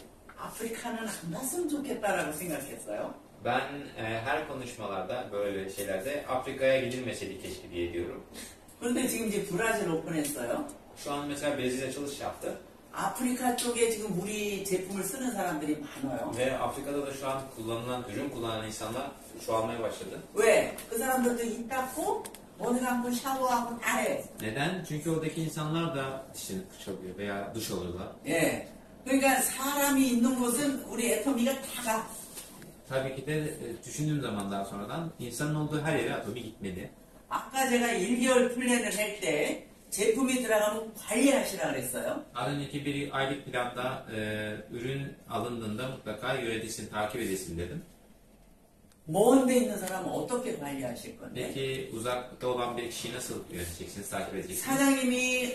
아프리카는 안 갔으면 좋겠다라고 생각했어요. Ben e, her konuşmalarda böyle şeylerde Afrika'ya gidilmeseydi keşke diye diyorum. 그런데 지금 이제 브라질 오픈했어요. Şu an mesela Brezilya açılış yaptı 아프리카 쪽에 지금 우리 제품을 쓰는 사람들이 많아요. ve Afrika'da da şu an kullanılan, ürün kullanan insanlar çoğalmaya başladı. 왜? 그 사람들도 입 닦고 오늘 한번 샤워하고 다 해. Neden? Çünkü oradaki insanlar da dişini fırçalıyor veya duş alıyorlar. 예. 그러니까 사람이 있는 곳은 우리 애터미가 다 가. Tabii ki de e, düşündüğüm zaman daha sonradan insanın olduğu her yere atomi gitmeli. 아까 제가 일 개월 플랜을 할 때 제품이 들어가면 관리하시라 그랬어요. Az önceki bir aylık planda e, ürün alındığında mutlaka yönetilsin, takip edilsin dedim. 먼 데 있는 사람은 어떻게 관리하실 건데? Peki uzakta olan bir kişiyi nasıl yöneteceksiniz, takip edeceksiniz? 사장님이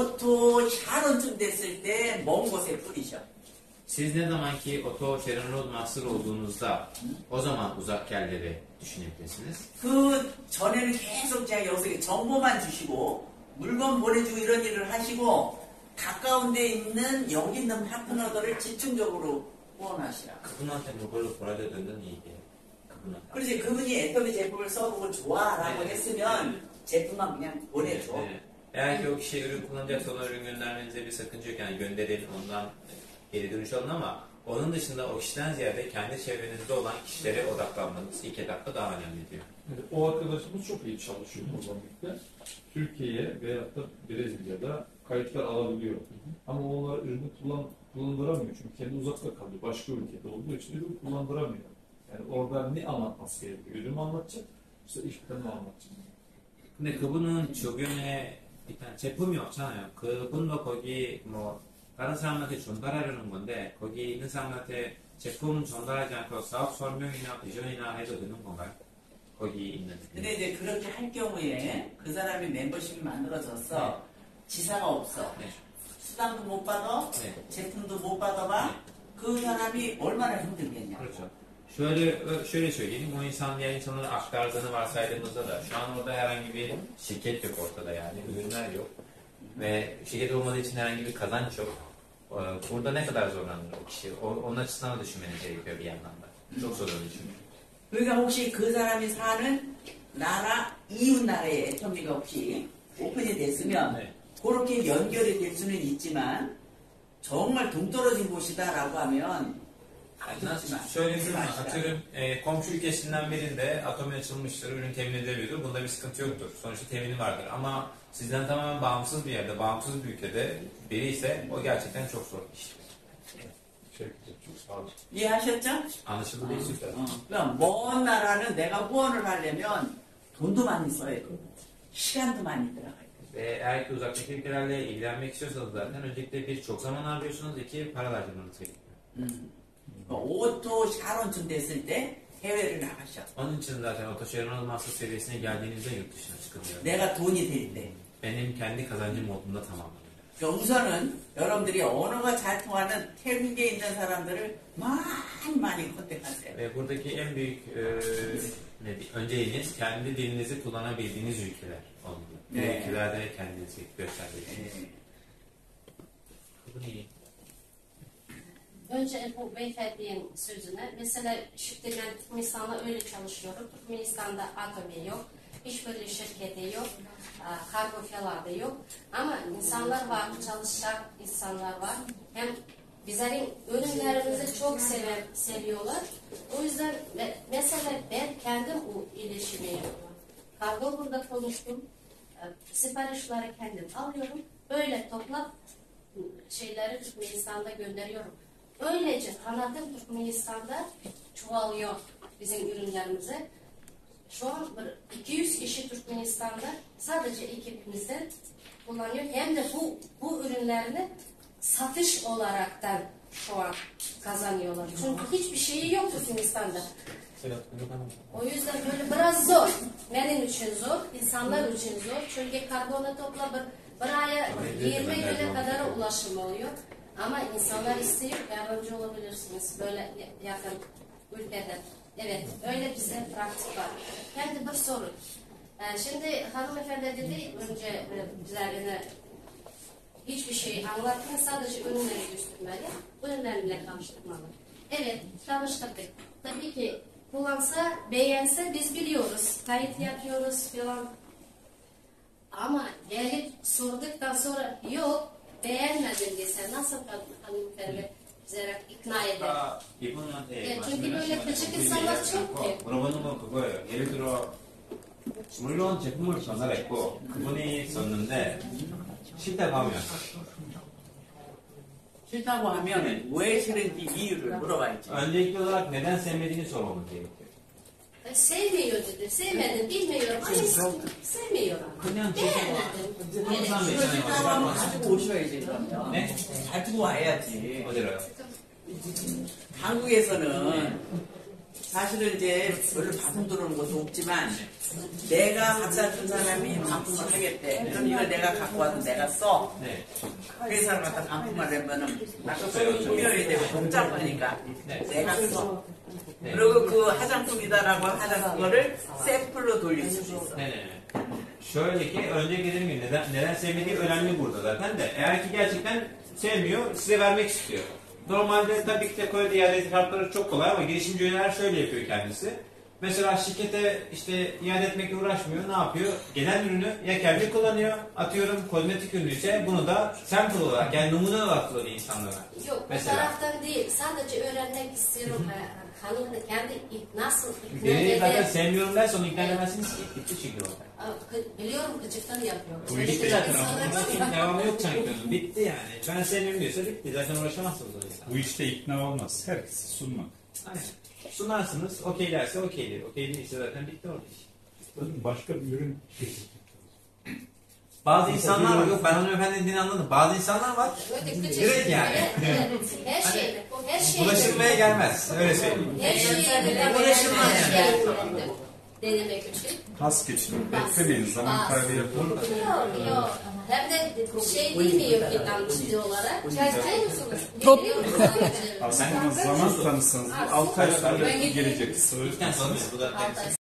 오토 샤론쯤 됐을 때 먼 곳에 뿌리셔. Siz ne zaman ki oto şeronrol master olduğunuzda o zaman uzak yerleri düşünebilirsiniz. 그 전에는 계속 제가 여기서 정보만 주시고 물건 보내주고 이런 일을 하시고 가까운 데 있는 여기 있는 파트너들을 집중적으로 후원하시라. 그분한테 그걸로 보내줘야 된다는 얘기예요. 그분한테. 그렇지 그분이 애터미 제품을 써보고 좋아라고 네. 했으면 제품만 그냥 보내줘. Evet. Eğer ki o kişi ürün kullanacaksa ona ürün göndermenize bir sakınca yok. Yani gönderelim ondan geri dönüş alın ama onun dışında o kişiden ziyade kendi çevrenizde olan kişilere odaklanmanız ilk etapta daha önemli diyor. Evet, o arkadaşımız çok iyi çalışıyor Mozambik'te. Türkiye'ye veyahut da Brezilya'da kayıtlar alabiliyor. Ama onlar ürünü kullan, kullandıramıyor çünkü kendi uzakta kalıyor. Başka ülkede olduğu için ürün kullandıramıyor. Yani orada ne anlatması gerekiyor? Ürün mü anlatacak? İşte işten mi anlatacak? 근데 그분은 주변에 일단 제품이 없잖아요. 그분도 거기 뭐 다른 사람한테 전달하려는 건데 거기 있는 사람한테 제품 전달하지 않고 사업 설명이나 비전이나 해도 되는 건가요? 거기 있는. 근데 이제 그렇게 할 경우에 그 사람이 멤버십이 만들어졌어. 네. 지사가 없어. 네. 수당도 못 받아. 네. 제품도 못 받아봐. 네. 그 사람이 얼마나 힘들겠냐. Kırıkçı. Şöyle şöyle söyleyeyim, o insan diğer insanlara aktardığını varsaydığımızda da şu an orada herhangi bir şirket yok ortada yani, ürünler yok ve şirket olmadığı için herhangi bir kazanç yok. Ee, Burada ne kadar zorlanır o kişi? O, onun açısından da düşünmeniz gerekiyor bir yandan da. Çok zor onun için. 그러니까 혹시 그 사람이 사는 나라 이웃 나라에 애터미가 혹시 오픈이 됐으면 네. 그렇게 연결이 될 수는 있지만 정말 동떨어진 곳이다라고 하면 Yani şöyle bir durum var. Atıyorum e, komşu ülkesinden birinde atomi açılmıştır, ürün temin edilebiliyordur. Bunda bir sıkıntı yoktur. Sonuçta temini vardır. Ama sizden tamamen bağımsız bir yerde, bağımsız bir ülkede biri ise o gerçekten çok zor bir iş. Teşekkür çok sağ olun. 이해하셨죠? Anlaşıldı değil süper. 어, 그럼 먼 나라는 내가 후원을 하려면 돈도 많이 써야 되고 시간도 많이 들어가야 돼. Ve eğer ki uzaktaki ülkelerle ilgilenmek istiyorsanız zaten öncelikle bir çok zaman harcıyorsunuz, iki para harcamanız gerekiyor. 음. 오토 샤론쯤 됐을 때 해외를 나가셔. Onun için zaten otoşehirman master seviyesine geldiğinizde yurt dışına çıkılıyor. 내가 돈이 될 때. Benim kendi kazancım olduğunda tamamlanıyor. 그러니까 우선은 여러분들이 언어가 잘 통하는 태국에 있는 사람들을 많이 많이 컨택하세요. Ve buradaki en büyük e, ne, di- önceliğiniz kendi dilinizi kullanabildiğiniz ülkeler olmalı. Bu Evet. ülkelerde kendinizi göstereceksiniz. 예. Bu iyi. Önce bu beyefendinin sözüne, mesela şirketler Türkmenistan'da öyle çalışıyorum. Türkmenistan'da atomi yok, hiçbir şirketi yok, kargo falan da yok. Ama insanlar var, çalışacak insanlar var. Hem bizlerin ürünlerimizi çok sever, seviyorlar. O yüzden me- mesela ben kendim bu iletişimi yapıyorum. Kargo burada konuştum, siparişleri kendim alıyorum. Böyle toplam şeyleri Türkmenistan'da gönderiyorum. Öylece tanıtım Türkmenistan'da çoğalıyor bizim ürünlerimize. Şu an bir iki yüz kişi Türkmenistan'da sadece ekibimizde kullanıyor. Hem de bu bu ürünlerini satış olaraktan şu an kazanıyorlar. Çünkü hiçbir şeyi yok Türkmenistan'da. O yüzden böyle biraz zor. Benim için zor, insanlar için zor. Çünkü karbonu topla bir, bir aya yirmi güne kadar ulaşım oluyor. Ama insanlar istiyor, yardımcı olabilirsiniz. Böyle yakın ülkede. Evet, öyle bize praktik var. Kendi bir soru. Ee, şimdi hanımefendi dedi önce üzerine hiçbir şey anlatma, sadece ürünleri göstermeli. Ürünlerle tanıştırmalı. Evet, tanıştırdık. Tabii ki kullansa, beğense biz biliyoruz. Kayıt yapıyoruz falan. Ama gelip sorduktan sonra yok, beğenmedim dese nasıl hanımefendi bize ikna eder? 아까 이분한테 네, çünkü böyle küçük insanlar çok ki. 물어보는 건 그거예요. 예를 들어 물론 제품을 전달했고 그분이 썼는데 싫다고 하면 싫다고 하면 왜 싫은지 이유를 물어봐야지. öncelikli olarak neden sevmediğini sormamız gerekiyor. Sevmiyor dedi, sevmedim, bilmiyorum. Ay, sevmiyorum. 그냥 Beğenmedim. 그런 사람 이거 싫다고 하면 있잖아요. 가지고 오셔야지. 그러면. 네? 가지고 와야지. 어디로요? 한국에서는 사실은 이제 별로 바품 들어오는 것도 없지만 내가 갖다 준 사람이 반품을 하겠대. 그럼 이거 내가 갖고 와서 내가 써. 네. 회사를 갖다 반품을 하면은 아까 소비료에 되고 복잡하니까 네. 내가 써. 네. 그리고 그 화장품이다라고 하는 그거를 샘플로 돌릴 수 있어. 네네. Şöyle ki önce dediğim gibi neden, neden sevmediği önemli burada zaten de. Eğer ki gerçekten sevmiyor, size vermek istiyor. Normalde tabii ki de Kore'de iade şartları çok kolay ama girişimci yöneler şöyle yapıyor kendisi. Mesela şirkete işte iade etmekle uğraşmıyor. Ne yapıyor? Gelen ürünü ya kendi kullanıyor. Atıyorum kozmetik ürünü ise bunu da sample olarak yani numune olarak kullanıyor insanlara. Yok, Mesela. o taraftan değil. Sadece öğrenmek istiyorum. Hanım kendi nasıl ikna Beni zaten eder? sevmiyorum derse onu ikna edemezsiniz ki. Bitti çünkü orada. Aa, kı- Biliyorum gıcıktan yapıyorum. Bu bitti zaten ama devamı yok sanki. Bitti yani. Ben sevmiyorum diyorsa bitti. Zaten uğraşamazsınız o yüzden. Bu işte ikna olmaz. Herkesi sunmak. Aynen. Sunarsınız, okey derse okeydir. Okey değilse zaten bitti orada iş. Başka bir ürün kesin. Bazı insanlar var, yok ben hanımefendi dediğini anladım. Bazı insanlar var, Böyle gıcık. direkt yani. Evet, her şey, her şey. Bulaşılmaya gelmez, öyle söyleyeyim. Her şeyi Uğraşılmaz yani. denemek için. Pas geçin. Beklemeyin. Zaman kaybı yapın. Yok, yok. Hem de şey bilmiyor ki tam olarak. Biliyor musunuz? Top. Biliyor musunuz? Aslında zaman tanısanız altı ay sonra gelecek. İlkten sonra bu da